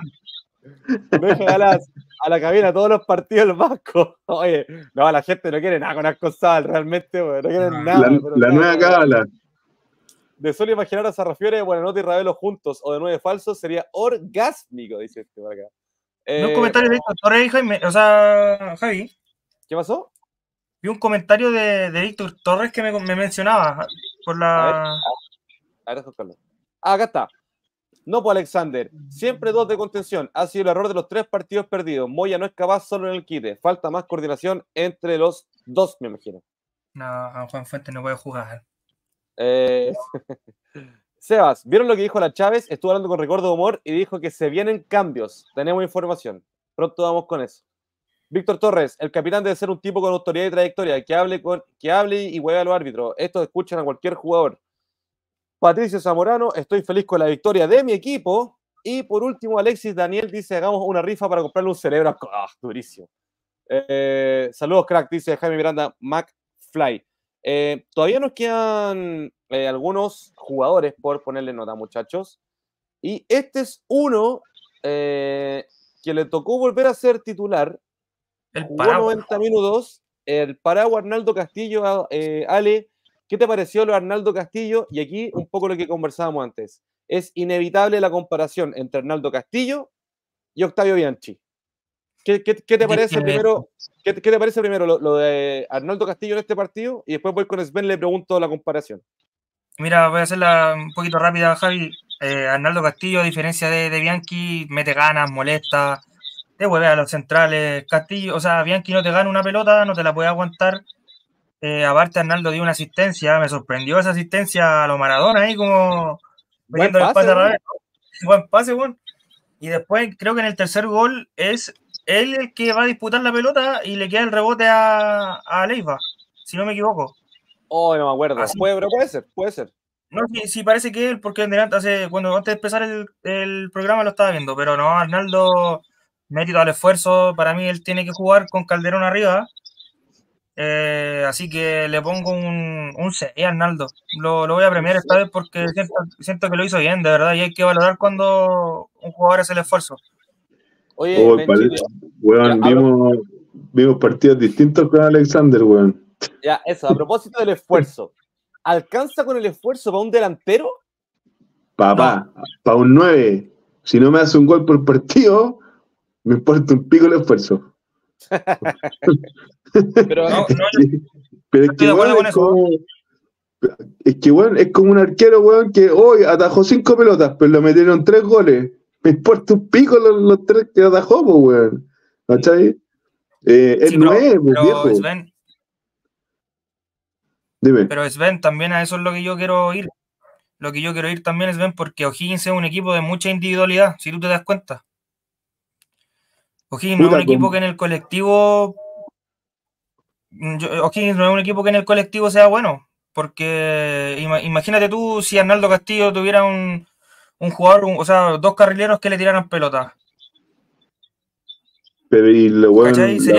A la cabina todos los partidos del Vasco. Oye, no, la gente no quiere nada con Gonzalo, realmente, weón. No quieren nada. La nueva cábala. De solo imaginar a Sarrafiore, Buenanote y Ravelo juntos o de 9 falsos sería orgásmico, dice este por acá. Vi un comentario de Víctor Torres, Javi. ¿Qué pasó? Vi un comentario de Víctor Torres que me mencionaba por la... A ver, buscarlo. Acá está. No, pues Alexander, siempre 2 de contención. Ha sido el error de los 3 partidos perdidos. Moya no es capaz solo en el quite. Falta más coordinación entre los 2, me imagino. No, Juan Fuentes no puede jugar. Sebas, ¿vieron lo que dijo la Chávez? Estuvo hablando con Recuerdo de Humor y dijo que se vienen cambios. Tenemos información. Pronto vamos con eso. Víctor Torres, el capitán debe ser un tipo con autoridad y trayectoria, que hable y hueve a los árbitros. Esto escuchan a cualquier jugador. Patricio Zamorano, estoy feliz con la victoria de mi equipo. Y por último, Alexis Daniel dice, hagamos una rifa para comprarle un cerebro. Durísimo. Saludos, crack, dice Jaime Miranda McFly. Todavía nos quedan algunos jugadores por ponerle nota, muchachos. Y este es uno que le tocó volver a ser titular. Jugó 90 minutos. El paraguas Arnaldo Castillo. Ale, ¿qué te pareció lo de Arnaldo Castillo? Y aquí un poco lo que conversábamos antes. Es inevitable la comparación entre Arnaldo Castillo y Octavio Bianchi. ¿Qué te parece primero? ¿Qué te parece primero lo de Arnaldo Castillo en este partido? Y después voy con Sven, le pregunto la comparación. Mira, voy a hacerla un poquito rápida, Javi. Arnaldo Castillo, a diferencia de Bianchi, mete ganas, molesta, te hueve a los centrales. Castillo, o sea, Bianchi no te gana una pelota, no te la puede aguantar. Aparte, Arnaldo dio una asistencia, me sorprendió esa asistencia a lo Maradona ahí, como Buen pase, buen pase, bueno. Y después creo que en el tercer gol es él el que va a disputar la pelota y le queda el rebote a Leiva, si no me equivoco. Oh, no me acuerdo. Pero puede ser. No, sí parece que él, porque antes de empezar el programa lo estaba viendo, pero no, Arnaldo, mérito al esfuerzo, para mí él tiene que jugar con Calderón arriba, así que le pongo un 6 a Arnaldo. Lo voy a premiar esta vez porque siento que lo hizo bien, de verdad, y hay que valorar cuando un jugador hace el esfuerzo. Oye, weón, vimos partidos distintos con Alexander, weón. Ya, eso, a propósito del esfuerzo. ¿Alcanza con el esfuerzo para un delantero? Papá, no. Para un 9, si no me hace un gol por partido, me importa un pico el esfuerzo. Pero es que, weón, es como un arquero, weón, que hoy atajó 5 pelotas, pero le metieron 3 goles. Me importa un pico los 3 que atajó, weón. ¿Cachai? Sí, no es, viejo. Sven, dime. Pero Sven, también a eso es lo que yo quiero ir. Lo que yo quiero ir también, Sven, porque O'Higgins es un equipo de mucha individualidad, si tú te das cuenta. O'Higgins no es un equipo que en el colectivo... O'Higgins no es un equipo que en el colectivo sea bueno, porque imagínate tú si Arnaldo Castillo tuviera un jugador, o sea, 2 carrileros que le tiraran pelota. Pero y lo bueno,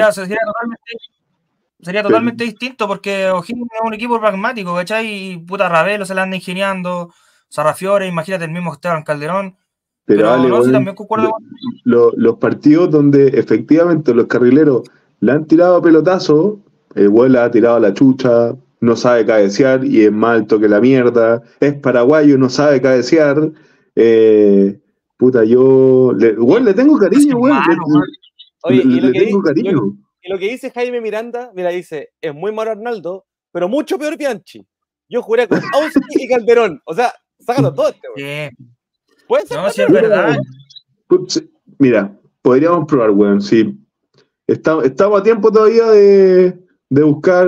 sería totalmente distinto, porque O'Higgins es un equipo pragmático, ¿cachai? Y puta, Ravelo se la anda ingeniando, Sarrafiore, imagínate el mismo Esteban Calderón. Pero Ale, no, bueno, sí, también concuerdo los partidos donde efectivamente los carrileros le han tirado pelotazo, el güey le ha tirado la chucha, no sabe cabecear y es más alto que la mierda, es paraguayo, no sabe cabecear. Puta, yo le tengo cariño, güey. Oye, le tengo cariño. Y lo que dice Jaime Miranda, mira, dice, es muy malo Arnaldo, pero mucho peor Bianchi. Yo juré con Auski y Calderón. O sea, sácalo todo este, güey. ¿Puede ser? No, si es verdad. Mira, podríamos probar, weón. Si estamos a tiempo todavía de buscar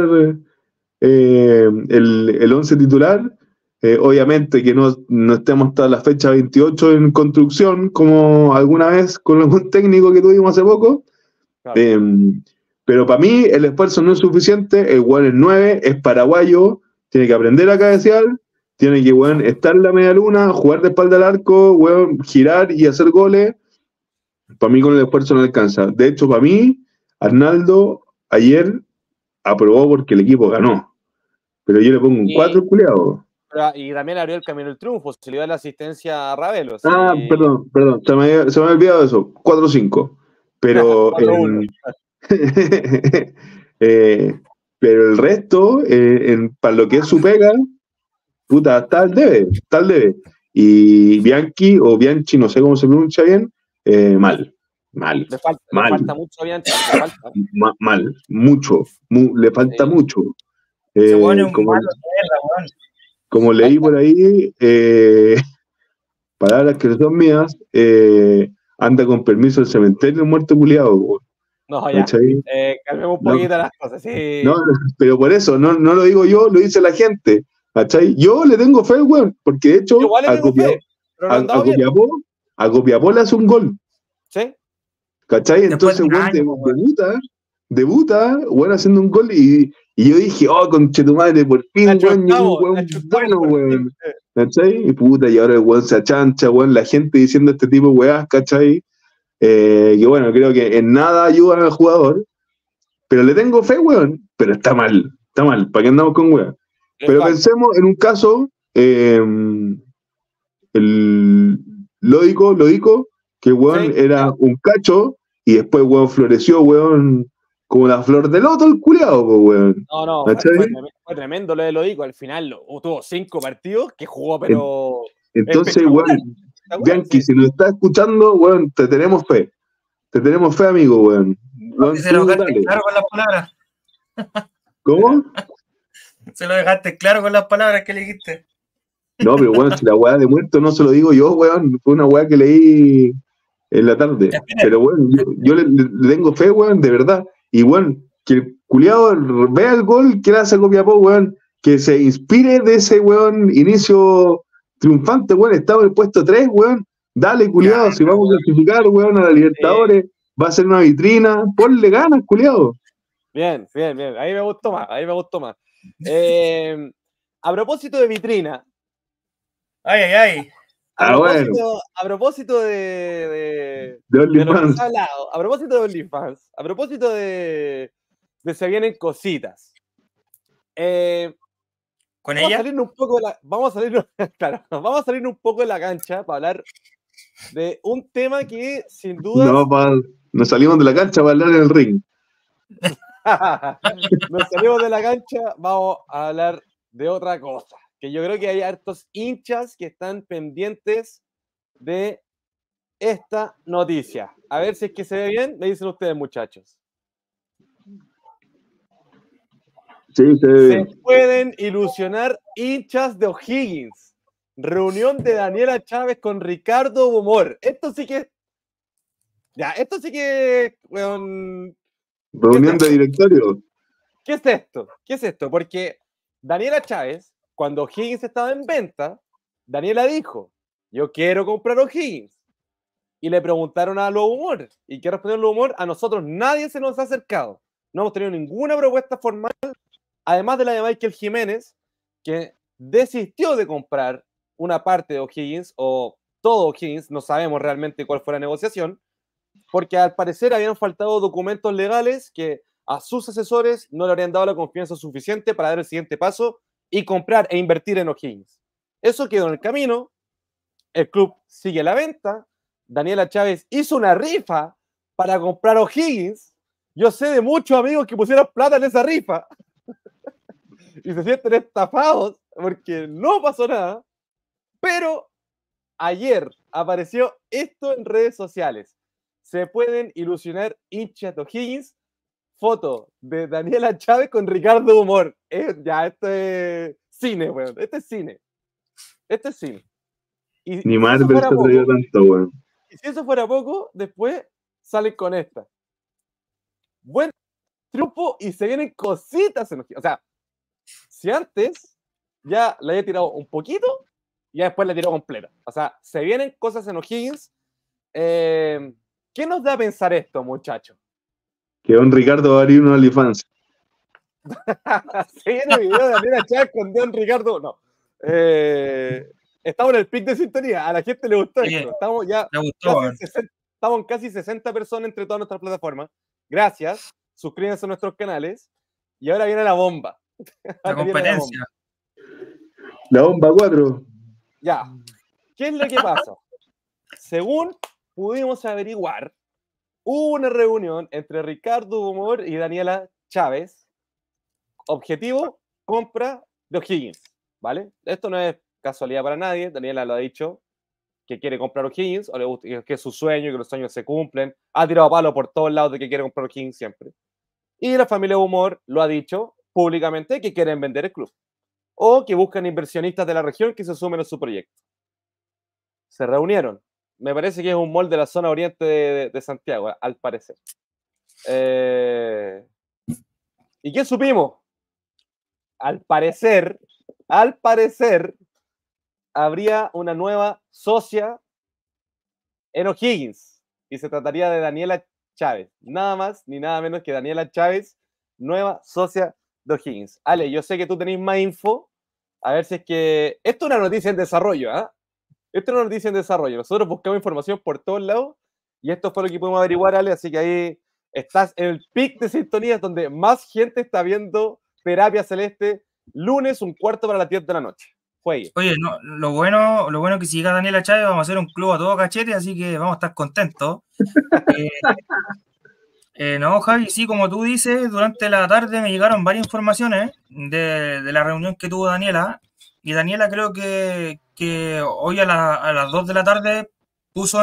el 11 titular. Obviamente que no estemos hasta la fecha 28 en construcción, como alguna vez con algún técnico que tuvimos hace poco. Claro. Pero para mí el esfuerzo no es suficiente. El weón es 9, es paraguayo, tiene que aprender a cabecear, tiene que, weón, estar en la media luna, jugar de espalda al arco, weón, girar y hacer goles. Para mí con el esfuerzo no alcanza. De hecho, para mí, Arnaldo ayer aprobó porque el equipo ganó. Pero yo le pongo un 4, culiado. Y también abrió el camino del triunfo, se le dio la asistencia a Ravelo. Perdón, se me había olvidado eso. 4-5. Pero pero el resto, para lo que es su pega, puta, está al debe. Y Bianchi, o Bianchi, no sé cómo se pronuncia bien, mal. Le falta mucho a Bianchi. Mal, mucho. Le falta mucho. como leí por ahí, palabras que no son mías, anda con permiso del cementerio el muerto culiado. No, ya. ¿Cachai? Calmemos un No. poquito las cosas. Sí. No, pero por eso, no lo digo yo, lo dice la gente. ¿Cachai? Yo le tengo fe, weón, porque de hecho Igual le tengo fe, pero no han dado bien. A Copiapó le hace un gol. ¿Sí? ¿Cachai? Después Entonces, de un weón, año, debuta, weón, haciendo un gol y yo dije, oh, conchetumadre, por fin, weón, llegó un weón bueno, weón. ¿Cachai? Y puta, y ahora el weón se achancha, weón, la gente diciendo este tipo de weás, ¿cachai? Que bueno, creo que en nada ayuda al jugador, pero le tengo fe, weón, pero está mal, ¿para qué andamos con weón? Pero pensemos en un caso, lógico, que weón era un cacho y después weón floreció, weón, como la flor del loto, el culiado, weón. No, fue tremendo lo de Lodico. Al final tuvo 5 partidos que jugó, pero. Entonces, weón, Bianchi, si nos está escuchando, weón, te tenemos fe. Te tenemos fe, amigo, weón. Se lo dejaste claro con las palabras. ¿Cómo? Se lo dejaste claro con las palabras que le dijiste. No, pero bueno, si la weá de muerto no se lo digo yo, weón, fue una weá que leí en la tarde. Pero bueno, yo le tengo fe, weón, de verdad. Y weón, que el culiado vea el gol que le hace Copiapó, weón, que se inspire de ese weón inicio triunfante, weón, estaba en el puesto 3, weón. Dale, culiado, si vamos a clasificar, weón, a la Libertadores, va a ser una vitrina, ponle ganas, culiado. Bien. Ahí me gustó más. A propósito de vitrina. Ay. A propósito de OnlyFans. A propósito de OnlyFans. A propósito de se vienen cositas. ¿Con ella? Vamos a salir un poco de la cancha para hablar de un tema que sin duda. Nos salimos de la cancha para hablar en el ring. Nos salimos de la cancha, vamos a hablar de otra cosa. Que yo creo que hay hartos hinchas que están pendientes de esta noticia. A ver si es que se ve bien, me dicen ustedes, muchachos. Sí, se ve bien. Se pueden ilusionar hinchas de O'Higgins. Reunión de Daniela Chávez con Ricardo Humor. Esto sí que... Weón, reunión de directorio. ¿Qué es esto? Porque Daniela Chávez, cuando O'Higgins estaba en venta, Daniela dijo, yo quiero comprar O'Higgins. Y le preguntaron a los Humor. ¿Y qué respondió los Humor? A nosotros nadie se nos ha acercado. No hemos tenido ninguna propuesta formal, además de la de Michael Jiménez, que desistió de comprar una parte de O'Higgins, o todo O'Higgins, no sabemos realmente cuál fue la negociación, porque al parecer habían faltado documentos legales que a sus asesores no le habrían dado la confianza suficiente para dar el siguiente paso y comprar e invertir en O'Higgins. Eso quedó en el camino, el club sigue la venta, Daniela Chávez hizo una rifa para comprar O'Higgins. Yo sé de muchos amigos que pusieron plata en esa rifa y se sienten estafados porque no pasó nada, pero ayer apareció esto en redes sociales. Se pueden ilusionar hinchas de O'Higgins. Foto de Daniela Chávez con Ricardo Humor. Esto es cine, weón. Esto es cine. Y Ni Marvel se atrevió tanto, weón. Y si eso fuera poco, después salen con esta. Buen triunfo y se vienen cositas en O'Higgins. O sea, si antes ya la había tirado un poquito, ya después la tiró completa. O sea, se vienen cosas en O'Higgins. ¿Qué nos da a pensar esto, muchachos? Que don Ricardo va a abrir unos OnlyFans. Se viene el video de Daniela Chávez con don Ricardo. No. Estamos en el pic de sintonía. A la gente le gustó esto. Estamos ya estamos en casi 60 personas entre todas nuestras plataformas. Gracias. Suscríbanse a nuestros canales. Y ahora viene la bomba. La competencia. La bomba 4. Ya. ¿Qué es lo que pasa? Según pudimos averiguar, hubo una reunión entre Ricardo Humor y Daniela Chávez. Objetivo, compra de O'Higgins, ¿vale? Esto no es casualidad para nadie. Daniela lo ha dicho, que quiere comprar O'Higgins, o le gusta, que es su sueño, que los sueños se cumplen. Ha tirado palo por todos lados de que quiere comprar O'Higgins siempre. Y la familia Humor lo ha dicho públicamente, que quieren vender el club. o que buscan inversionistas de la región que se sumen a su proyecto. Se reunieron. Me parece que es un mall de la zona oriente de Santiago, al parecer. ¿Y qué supimos? Al parecer, habría una nueva socia en O'Higgins y se trataría de Daniela Chávez. Nada más ni nada menos que Daniela Chávez, nueva socia de O'Higgins. Ale, yo sé que tú tenés más info. A ver si es que... Esto es una noticia en desarrollo, ¿ah? Esto es una noticia en desarrollo. Nosotros buscamos información por todos lados y esto fue lo que pudimos averiguar, Ale. Así que ahí estás en el pic de sintonías donde más gente está viendo Terapia Celeste, lunes, 1:15 p.m. Fue ahí. Oye, no, lo bueno que si llega Daniela Chávez vamos a hacer un club a todo cachete, así que vamos a estar contentos. No, Javi, sí, como tú dices, durante la tarde me llegaron varias informaciones de la reunión que tuvo Daniela. Y Daniela creo que hoy a las 2 de la tarde puso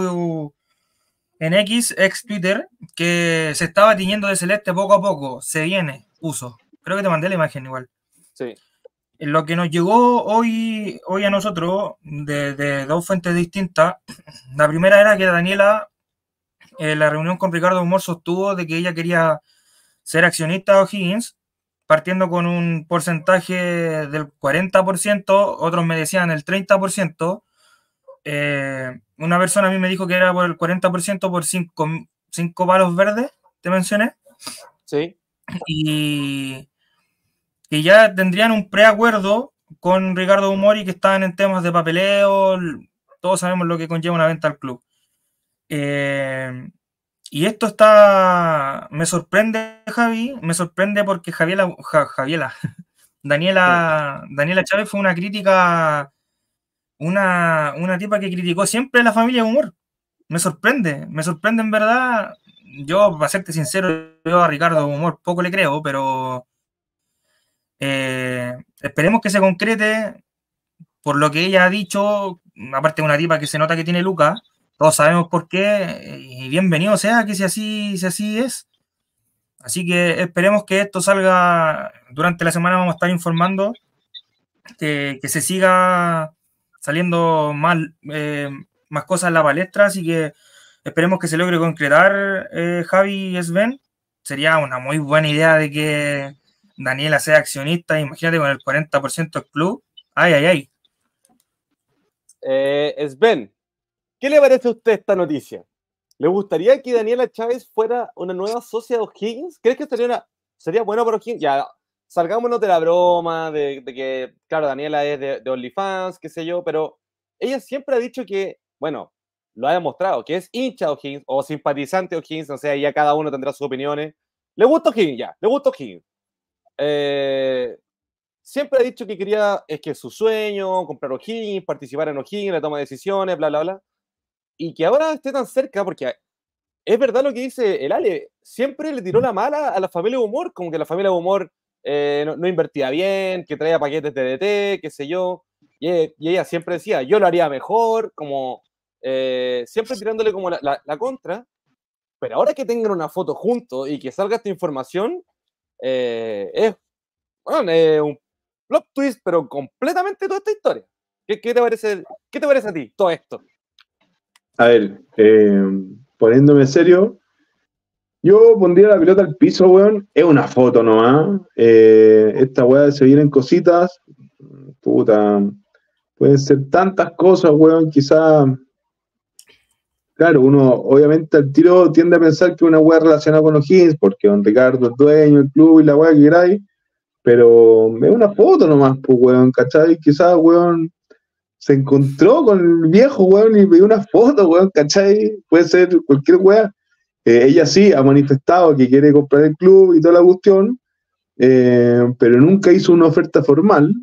en X, ex Twitter, que se estaba tiñendo de celeste poco a poco. Se viene, puso. Creo que te mandé la imagen igual. Sí. Lo que nos llegó hoy a nosotros de dos fuentes distintas. La primera era que Daniela, en la reunión con Ricardo Humor, sostuvo de que ella quería ser accionista de O'Higgins, partiendo con un porcentaje del 40%, otros me decían el 30%. Una persona a mí me dijo que era por el 40% por 5 palos verdes, te mencioné. Sí. Y que ya tendrían un preacuerdo con Ricardo Humor y que estaban en temas de papeleo. Todos sabemos lo que conlleva una venta al club. Y esto me sorprende, Javi, me sorprende porque Daniela Chávez fue una crítica, una tipa que criticó siempre a la familia Humor. Me sorprende en verdad. Yo, para serte sincero, yo a Ricardo Humor poco le creo, pero esperemos que se concrete por lo que ella ha dicho. Aparte de una tipa que se nota que tiene lucas, todos sabemos por qué, y bienvenido sea que si así es. Así que esperemos que esto salga durante la semana. Vamos a estar informando que se siga saliendo más cosas en la palestra, así que esperemos que se logre concretar, Javi y Sven. Sería una muy buena idea de que Daniela sea accionista, imagínate con el 40% del club. Ay. Sven, ¿qué le parece a usted esta noticia? ¿Le gustaría que Daniela Chávez fuera una nueva socia de O'Higgins? ¿Crees que sería bueno para O'Higgins? Ya, salgámonos de la broma, de que, claro, Daniela es de OnlyFans, qué sé yo, pero ella siempre ha dicho que, bueno, lo ha demostrado, que es hincha de O'Higgins o simpatizante de O'Higgins, o sea, ya cada uno tendrá sus opiniones. ¿Le gusta O'Higgins? Ya, le gusta O'Higgins. Siempre ha dicho que es que es su sueño, comprar O'Higgins, participar en O'Higgins, la toma de decisiones, bla, bla, bla. Y que ahora esté tan cerca, porque es verdad lo que dice el Ale, siempre le tiró la mala a la familia de Humor, como que la familia de Humor no invertía bien, que traía paquetes de DT, qué sé yo, y ella siempre decía, yo lo haría mejor, como siempre tirándole como la contra, pero ahora que tengan una foto juntos y que salga esta información, es un plot twist, pero completamente toda esta historia. ¿Qué te parece a ti todo esto? A ver, poniéndome serio, yo pondría la pelota al piso, weón. Es una foto nomás. Esta weá se vienen cositas. Puta. Pueden ser tantas cosas, weón. Quizá. Claro, uno obviamente al tiro tiende a pensar que una weá relacionada con los O'Higgins, porque don Ricardo es dueño del club y la weá que queráis. Pero es una foto nomás, pues, weón. ¿Cachai? Quizás, weón, se encontró con el viejo, weón, y pidió una foto, weón, ¿cachai? Puede ser cualquier weá. Ella sí ha manifestado que quiere comprar el club y toda la cuestión, pero nunca hizo una oferta formal.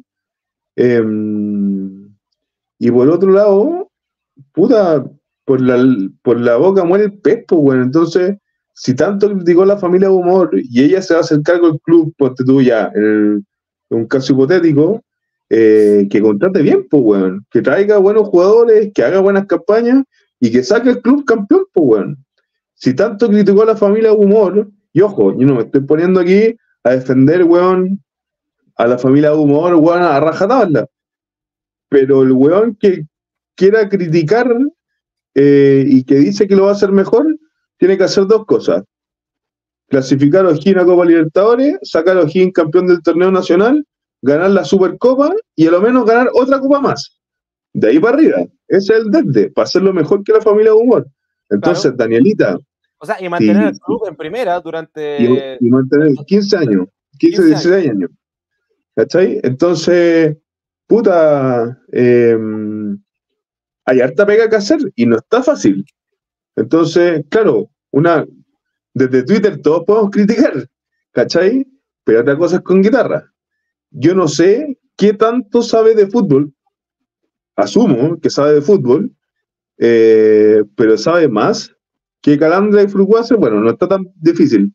Y por otro lado, puta, por la boca muere el pez, pues, weón. Entonces, si tanto criticó la familia de Humor y ella se va a hacer cargo del club, ponte tú ya, en un caso hipotético, que contrate bien, pues, weón. Que traiga buenos jugadores, que haga buenas campañas y que saque el club campeón, pues, weón. Si tanto criticó a la familia Humor, y ojo, yo no me estoy poniendo aquí a defender, weón, a la familia Humor, weón, a rajatabla. Pero el weón que quiera criticar y que dice que lo va a hacer mejor, tiene que hacer dos cosas. Clasificar a O'Higgins a Copa Libertadores, sacar a O'Higgins campeón del torneo nacional, ganar la Supercopa y a lo menos ganar otra copa más. De ahí para arriba. Ese es el desde, para hacerlo mejor que la familia Humor. Entonces, Claro. Danielita. O sea, y mantener Sí. el club en primera durante... Y mantener 15 años, 15, 16 años. ¿Cachai? Entonces, puta, hay harta pega que hacer y no está fácil. Entonces, claro, desde Twitter todos podemos criticar, ¿cachai? Pero otra cosa es con guitarra. Yo no sé qué tanto sabe de fútbol, asumo que sabe de fútbol, pero sabe más que Calandra y Fruguase. Bueno, no está tan difícil,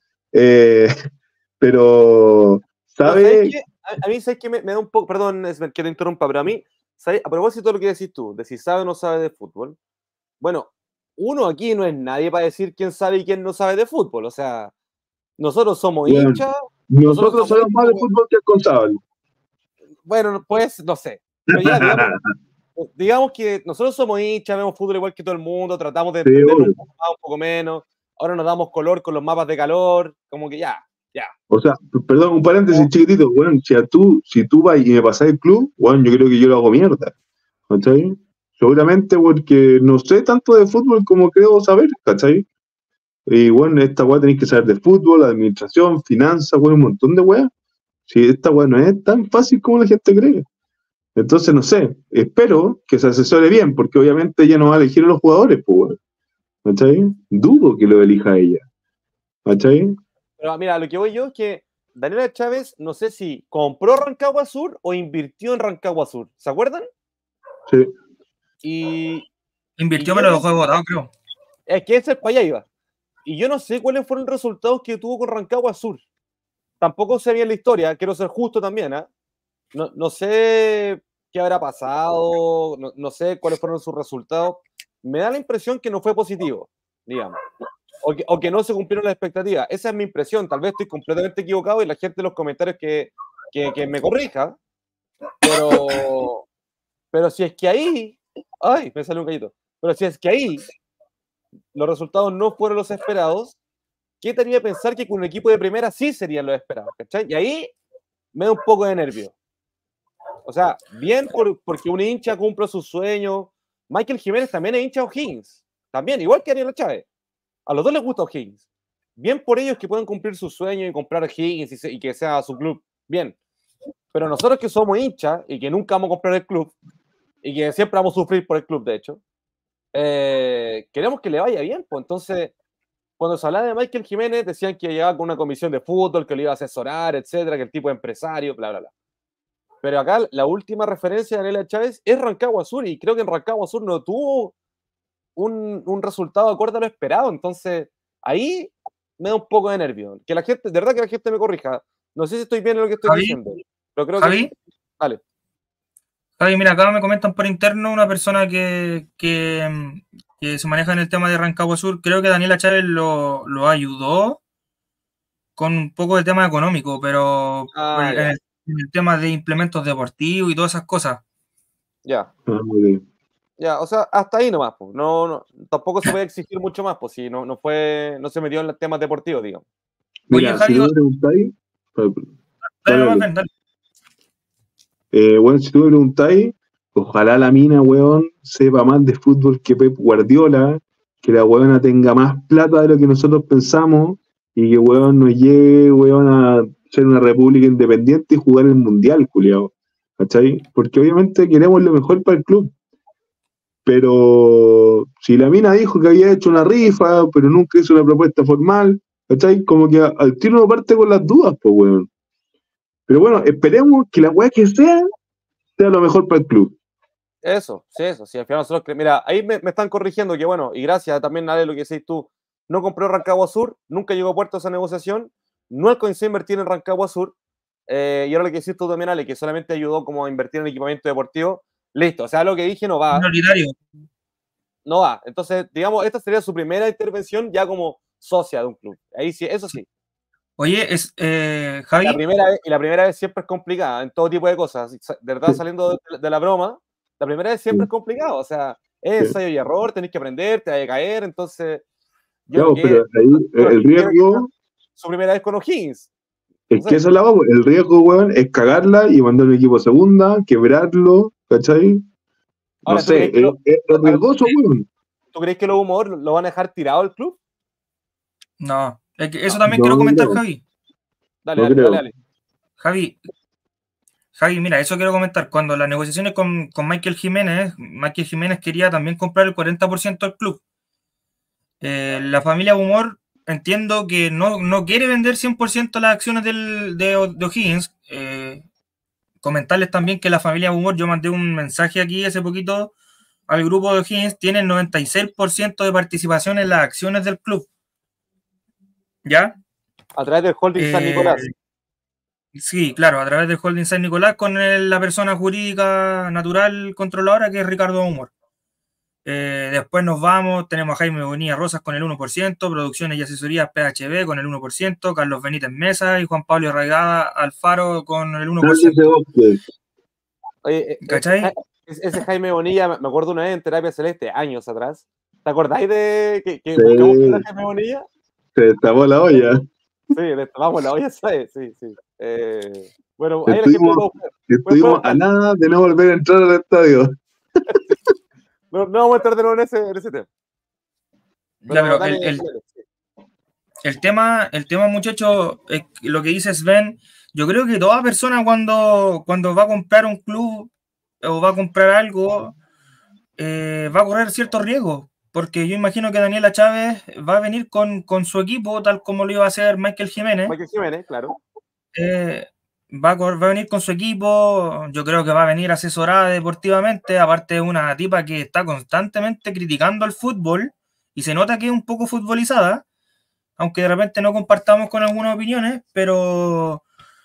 pero sabe... A mí, ¿sabes qué? Me da un poco, perdón, Esmer, que te interrumpa, pero a mí, ¿sabes? A propósito de lo que decís tú, de si sabe o no sabe de fútbol, bueno, uno aquí no es nadie para decir quién sabe y quién no sabe de fútbol, o sea, nosotros somos Bueno, hinchas. Nosotros sabemos más de fútbol que el Consábal. Bueno, pues, no sé. Pero ya, digamos que nosotros somos hinchas, vemos fútbol igual que todo el mundo, tratamos de entenderlo un poco más, un poco menos. Ahora nos damos color con los mapas de calor, como que ya. O sea, perdón, un paréntesis chiquitito, bueno, si tú vas y me pasás el club, bueno, yo creo que yo lo hago mierda, ¿cachai? Seguramente porque no sé tanto de fútbol como creo saber, ¿cachai? Y bueno, esta weá tenéis que saber de fútbol, administración, finanzas, weón, un montón de weá. Si esta weá no es tan fácil como la gente cree. Entonces, no sé, espero que se asesore bien, porque obviamente ella no va a elegir a los jugadores, pues, weón. ¿Cachai? Dudo que lo elija ella. ¿Cachai? Pero mira, lo que voy yo es que Daniela Chávez, no sé si compró Rancagua Sur o invirtió en Rancagua Sur. ¿Se acuerdan? Sí. Y invirtió, pero lo dejó de votado, creo. Es que ese es para allá iba. Y yo no sé cuáles fueron los resultados que tuvo con Rancagua Sur. Tampoco sé bien la historia, quiero ser justo también, ¿eh? No sé qué habrá pasado, no sé cuáles fueron sus resultados. Me da la impresión que no fue positivo, digamos. O que no se cumplieron las expectativas. Esa es mi impresión. Tal vez estoy completamente equivocado y la gente en los comentarios que me corrija. Pero si es que ahí... ¡Ay! Me salió un gallito. Pero si es que ahí los resultados no fueron los esperados, ¿qué te haría pensar que con un equipo de primera sí serían los esperados? ¿Cachai? Y ahí me da un poco de nervio. O sea, bien porque un hincha cumple sus sueños. Michael Jiménez también es hincha de O'Higgins. También, igual que Daniela Chávez. A los dos les gusta O'Higgins. Bien por ellos que pueden cumplir sus sueños y comprar O'Higgins y que sea su club. Bien. Pero nosotros que somos hinchas y que nunca vamos a comprar el club y que siempre vamos a sufrir por el club, de hecho, queremos que le vaya bien. Pues entonces, cuando se hablaba de Michael Jiménez, decían que llegaba con una comisión de fútbol, que le iba a asesorar, etcétera, que el tipo de empresario, bla, bla, bla. Pero acá la última referencia de Daniela Chávez es Rancagua Sur y creo que en Rancagua Sur no tuvo un resultado acorde a lo esperado. Entonces, ahí me da un poco de nervio. Que la gente, de verdad que la gente me corrija. No sé si estoy bien en lo que estoy diciendo, pero creo Javi, que... Dale. Javi, mira, acá me comentan por interno una persona que se maneja en el tema de Rancagua Sur. Creo que Daniela Chávez lo ayudó con un poco de tema económico, pero en el tema de implementos deportivos y todas esas cosas. Ya. Ya, o sea, hasta ahí nomás, pues. No, tampoco se puede exigir mucho más, pues, si no se metió en los temas deportivos, digamos. Mira, oye, Javi, si tú me preguntáis... dale. Bueno, si tú me preguntáis, ojalá la mina, weón, sepa más de fútbol que Pep Guardiola, que la weona tenga más plata de lo que nosotros pensamos y que, weón, nos lleve, weón, a ser una república independiente y jugar el mundial, culiao. ¿Cachai? Porque obviamente queremos lo mejor para el club. Pero si la mina dijo que había hecho una rifa, pero nunca hizo una propuesta formal, ¿cachai? Como que al tiro no parte con las dudas, pues, weón. Pero bueno, esperemos que la weá que sea lo mejor para el club. Eso, sí, si al final nosotros... Mira, ahí me están corrigiendo que, bueno, y gracias también a lo que decís tú, no compró Rancagua Sur, nunca llegó a puerto esa negociación, no alcanzó a invertir en Rancagua Sur, y ahora lo que decís tú también, Ale, que solamente ayudó como a invertir en equipamiento deportivo, listo, o sea, lo que dije no va. Prioritario. No va. Entonces, digamos, esta sería su primera intervención ya como socia de un club. Ahí sí, eso sí. Oye, Javi. La primera vez siempre es complicada en todo tipo de cosas. De verdad, saliendo de la broma, la primera vez siempre es complicado. O sea, es ensayo y error, tenés que aprender, te vas a caer. Entonces, no, pero ahí el riesgo. Su primera vez con O'Higgins. Es que esa es la vamos. El riesgo, weón, es cagarla y mandar un equipo a segunda, quebrarlo, ¿cachai? Ahora, no sé, es riesgoso, weón. ¿Tú crees que los Humor lo van a dejar tirado el club? No, eso también quiero comentar, Javi. Dale. Javi, mira, eso quiero comentar. Cuando las negociaciones con Michael Jiménez quería también comprar el 40% del club. La familia Humor, entiendo que no quiere vender 100% las acciones de O'Higgins. Comentarles también que la familia Humor, yo mandé un mensaje aquí hace poquito al grupo de O'Higgins, tiene el 96% de participación en las acciones del club. ¿Ya? A través del holding San Nicolás. Sí, claro, a través del holding San Nicolás con la persona jurídica natural controladora que es Ricardo Humor. Después nos vamos, tenemos a Jaime Bonilla Rosas con el 1%, Producciones y Asesorías PHB con el 1%, Carlos Benítez Mesa y Juan Pablo Arraigada Alfaro con el 1%. Oye, ¿cachai? Ese Jaime Bonilla, me acuerdo una vez en Terapia Celeste, años atrás. ¿Te acordáis de que sí. buscamos a Jaime Bonilla? Se destapó la olla. Sí, destapamos la olla, ¿sabes? Sí. Bueno, ahí estuvimos a nada de no volver a entrar al estadio. No vamos a entrar de nuevo en ese tema. Pero el tema, muchachos, lo que dice Sven, yo creo que toda persona cuando va a comprar un club o va a comprar algo, va a correr ciertos riesgos. Porque yo imagino que Daniela Chávez va a venir con su equipo, tal como lo iba a hacer Michael Jiménez. Michael Jiménez, claro. Va a venir con su equipo, yo creo que va a venir asesorada deportivamente, aparte de una tipa que está constantemente criticando al fútbol y se nota que es un poco futbolizada, aunque de repente no compartamos con algunas opiniones, pero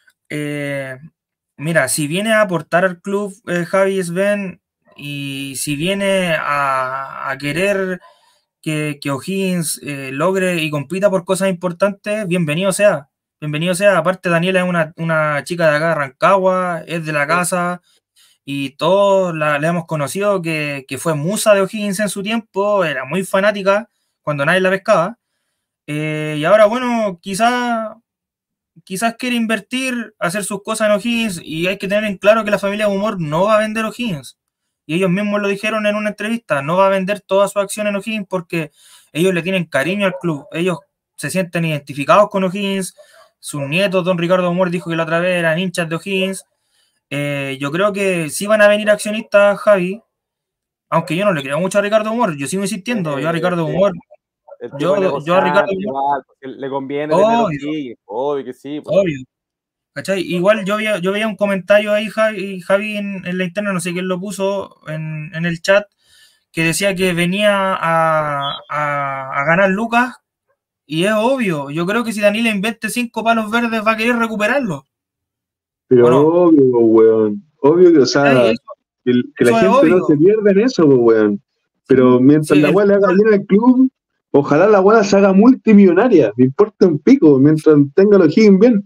mira, si viene a aportar al club Javi Sven, y si viene a querer que O'Higgins logre y compita por cosas importantes, bienvenido sea. Bienvenido sea. Aparte, Daniela es una chica de acá de Rancagua, es de la casa, y todos la hemos conocido que fue musa de O'Higgins en su tiempo, era muy fanática cuando nadie la pescaba. Y ahora, bueno, quizás quiere invertir, hacer sus cosas en O'Higgins, y hay que tener en claro que la familia Humor no va a vender O'Higgins. Y ellos mismos lo dijeron en una entrevista, no va a vender toda su acción en O'Higgins porque ellos le tienen cariño al club, ellos se sienten identificados con O'Higgins, sus nietos, don Ricardo Humor dijo que la otra vez eran hinchas de O'Higgins. Yo creo que sí van a venir accionistas, Javi, aunque yo no le creo mucho a Ricardo Humor, yo sigo insistiendo, yo a Ricardo Humor, yo a Ricardo Humor, le conviene tener O'Higgins, obvio que sí. Pues. Obvio. ¿Cachai? Igual yo veía un comentario ahí, Javi en la interna, no sé quién lo puso en el chat, que decía que venía a ganar lucas, y es obvio, yo creo que si Daniela invierte 5 palos verdes va a querer recuperarlo. Pero no? Obvio, weón. Obvio que, o sea, que la gente no se pierda en eso, weón. Pero mientras la weá le haga bien al club, ojalá la weá se haga multimillonaria, me importa un pico, mientras tenga los Higgins bien.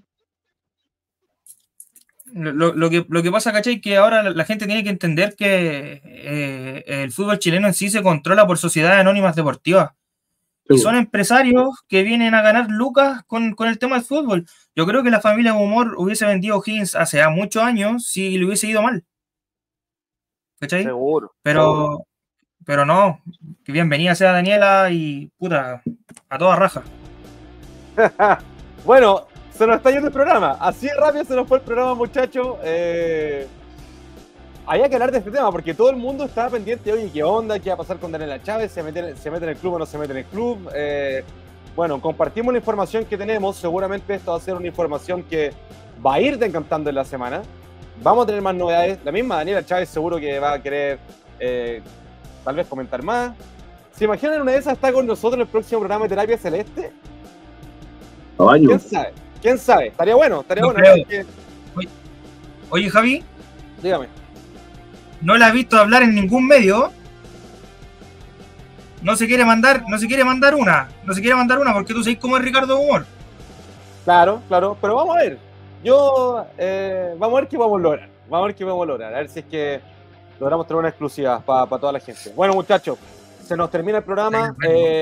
Lo que pasa, ¿cachai? Que ahora la gente tiene que entender que el fútbol chileno en sí se controla por sociedades anónimas deportivas. Y son empresarios que vienen a ganar lucas con el tema del fútbol. Yo creo que la familia Humor hubiese vendido O'Higgins hace muchos años si le hubiese ido mal. ¿Cachai? Seguro. Pero no, que bienvenida sea Daniela y puta, a toda raja. Bueno, se nos está yendo el programa. Así rápido se nos fue el programa, muchachos. Había que hablar de este tema porque todo el mundo estaba pendiente. Oye, ¿qué onda? ¿Qué va a pasar con Daniela Chávez? ¿Se mete en el club o no se mete en el club? Bueno, compartimos la información que tenemos. Seguramente esto va a ser una información que va a ir decantando en la semana. Vamos a tener más novedades. La misma Daniela Chávez seguro que va a querer tal vez comentar más. ¿Se imaginan una de esas está con nosotros en el próximo programa de Terapia Celeste? ¿Quién sabe? ¿Quién sabe? Estaría bueno. Que... Oye, Javi. Dígame. No la he visto hablar en ningún medio. No se quiere mandar una porque tú sabes cómo es Ricardo Humor. Claro, claro, pero vamos a ver. Vamos a ver qué vamos a lograr. Vamos a ver qué vamos a lograr. A ver si es que logramos tener una exclusiva para toda la gente. Bueno, muchachos, se nos termina el programa.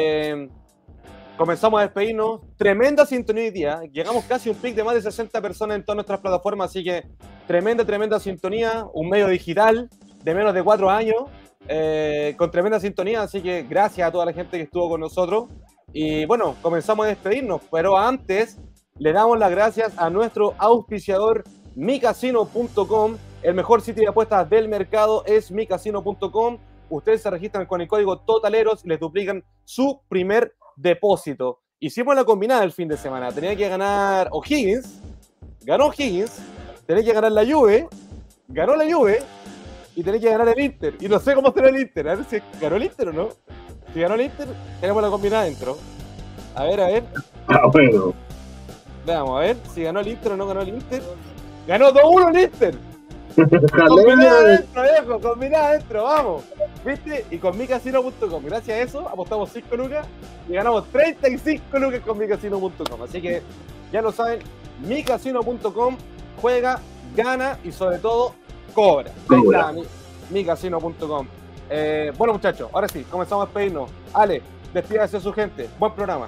Comenzamos a despedirnos. Tremenda sintonía hoy día. Llegamos casi a un pic de más de 60 personas en todas nuestras plataformas, así que tremenda sintonía. Un medio digital de menos de 4 años, con tremenda sintonía, así que gracias a toda la gente que estuvo con nosotros. Y bueno, comenzamos a despedirnos, pero antes le damos las gracias a nuestro auspiciador micasino.com. El mejor sitio de apuestas del mercado es micasino.com. Ustedes se registran con el código TOTALEROS y les duplican su primer depósito. Hicimos la combinada el fin de semana. Tenía que ganar O'Higgins, ganó O'Higgins. Tenía que ganar la Juve, ganó la Juve. Y tenía que ganar el Inter. Y no sé cómo será el Inter. A ver si ganó el Inter o no. Si ganó el Inter, tenemos la combinada dentro. A ver. Bueno. Veamos, a ver si ganó el Inter o no ganó el Inter. ¡Ganó 2-1 el Inter! Combinada adentro, viejo, combinada adentro, vamos. ¿Viste? Y con micasino.com, gracias a eso, apostamos 5 lucas y ganamos 35 lucas con micasino.com. Así que ya lo saben, micasino.com, juega, gana y sobre todo cobra. Micasino.com. Bueno, muchachos, ahora sí, comenzamos a despedirnos. Ale, despídase de su gente. Buen programa.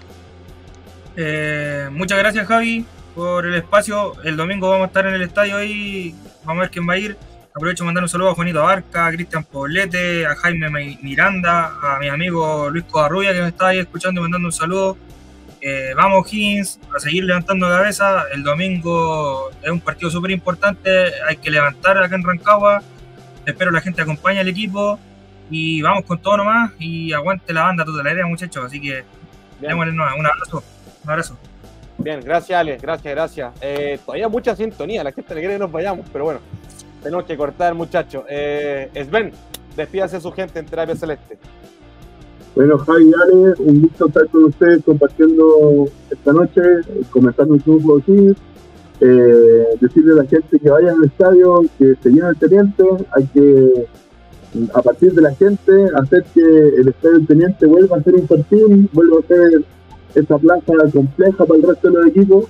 Muchas gracias, Javi, por el espacio. El domingo vamos a estar en el estadio ahí. Vamos a ver quién va a ir. Aprovecho de mandar un saludo a Juanito Abarca, a Cristian Poblete, a Jaime Miranda, a mi amigo Luis Covarrubia, que me está ahí escuchando y mandando un saludo. Vamos, Higgins, a seguir levantando cabeza. El domingo es un partido súper importante. Hay que levantar acá en Rancagua. Espero la gente acompañe al equipo. Y vamos con todo nomás. Y aguante la banda toda la idea, muchachos. Así que démosle un abrazo. Un abrazo. Bien, gracias, Ale. Gracias. Todavía mucha sintonía. La gente le quiere que nos vayamos, pero bueno, tenemos que cortar, muchachos. Sven, despídase de su gente en Terapia Celeste. Bueno, Javi, Ale, un gusto estar con ustedes compartiendo esta noche, comentando un grupo aquí. Decirle a la gente que vayan al estadio, que se llene el Teniente. Hay que, a partir de la gente, hacer que el estadio del Teniente vuelva a ser un fortín, vuelva a ser esta plaza compleja para el resto de los equipos.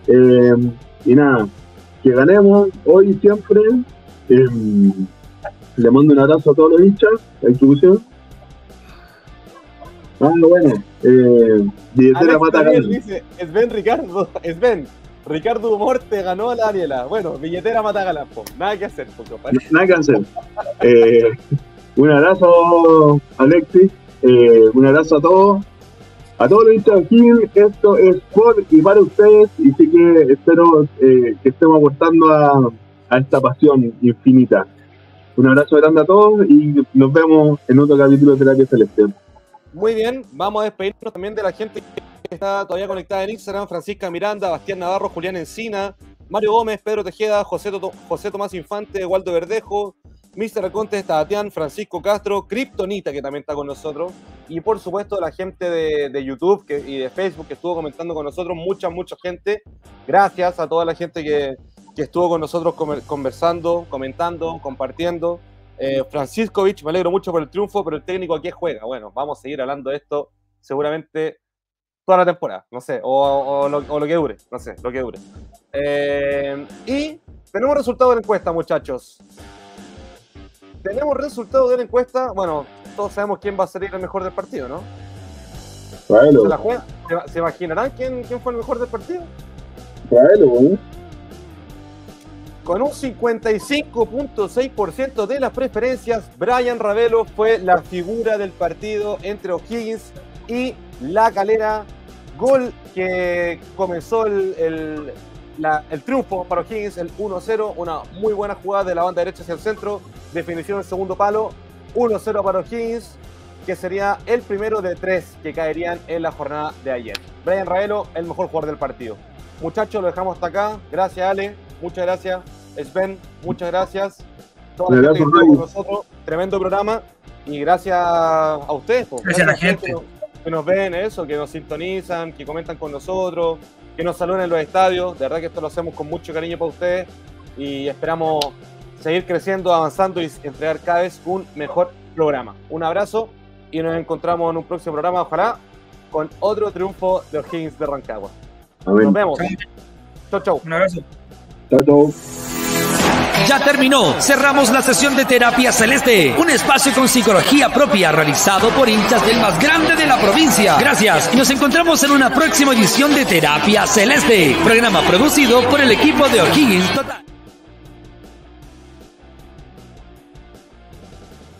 Y nada, que ganemos hoy y siempre. Le mando un abrazo a todos los hinchas, la institución. Bueno, billetera mata gana. Dice, Ricardo Humor te ganó a la Ariela. Bueno, billetera mata ganas, nada que hacer, compadre. Nada que hacer. Un abrazo, Alexis. Un abrazo a todos. A todos los hinchas de Higgins, esto es por y para ustedes, y sí que espero que estemos aportando a esta pasión infinita. Un abrazo grande a todos y nos vemos en otro capítulo de Terapia Celeste. Muy bien, vamos a despedirnos también de la gente que está todavía conectada en Instagram: Francisca Miranda, Bastián Navarro, Julián Encina, Mario Gómez, Pedro Tejeda, José Tomás Infante, Waldo Verdejo, Mr. Alconte, Tatián, Francisco Castro, Kryptonita, que también está con nosotros, y por supuesto la gente de YouTube y de Facebook que estuvo comentando con nosotros, mucha gente. Gracias a toda la gente que estuvo con nosotros conversando, comentando, compartiendo. Franciscovich, me alegro mucho por el triunfo, pero el técnico aquí juega. Bueno, vamos a seguir hablando de esto seguramente toda la temporada, no sé, o lo que dure, no sé, lo que dure. Y tenemos resultados de la encuesta, muchachos. Tenemos resultados de la encuesta. Bueno, todos sabemos quién va a salir el mejor del partido, ¿no? Bueno. ¿Se imaginarán quién fue el mejor del partido? Bueno. Con un 55.6% de las preferencias, Brian Ravelo fue la figura del partido entre O'Higgins y La Calera. Gol que comenzó el triunfo para O'Higgins, el 1-0, una muy buena jugada de la banda derecha hacia el centro, definición en segundo palo, 1-0 para O'Higgins, que sería el primero de 3 que caerían en la jornada de ayer. Brian Ravelo, el mejor jugador del partido. Muchachos, lo dejamos hasta acá. Gracias, Ale. Muchas gracias. Sven, muchas gracias. Toda la gente que estuvo con nosotros. Tremendo programa. Y gracias a ustedes. Gracias a la gente. Que nos ven, que nos sintonizan, que comentan con nosotros, que nos saludan en los estadios. De verdad que esto lo hacemos con mucho cariño para ustedes. Y esperamos seguir creciendo, avanzando y entregar cada vez un mejor programa. Un abrazo y nos encontramos en un próximo programa, ojalá con otro triunfo de O'Higgins de Rancagua. Amén. Nos vemos. Chau, chau. Un abrazo. Chao, chao. Ya terminó. Cerramos la sesión de Terapia Celeste, un espacio con psicología propia realizado por hinchas del más grande de la provincia. Gracias y nos encontramos en una próxima edición de Terapia Celeste, programa producido por el equipo de O'Higgins Total.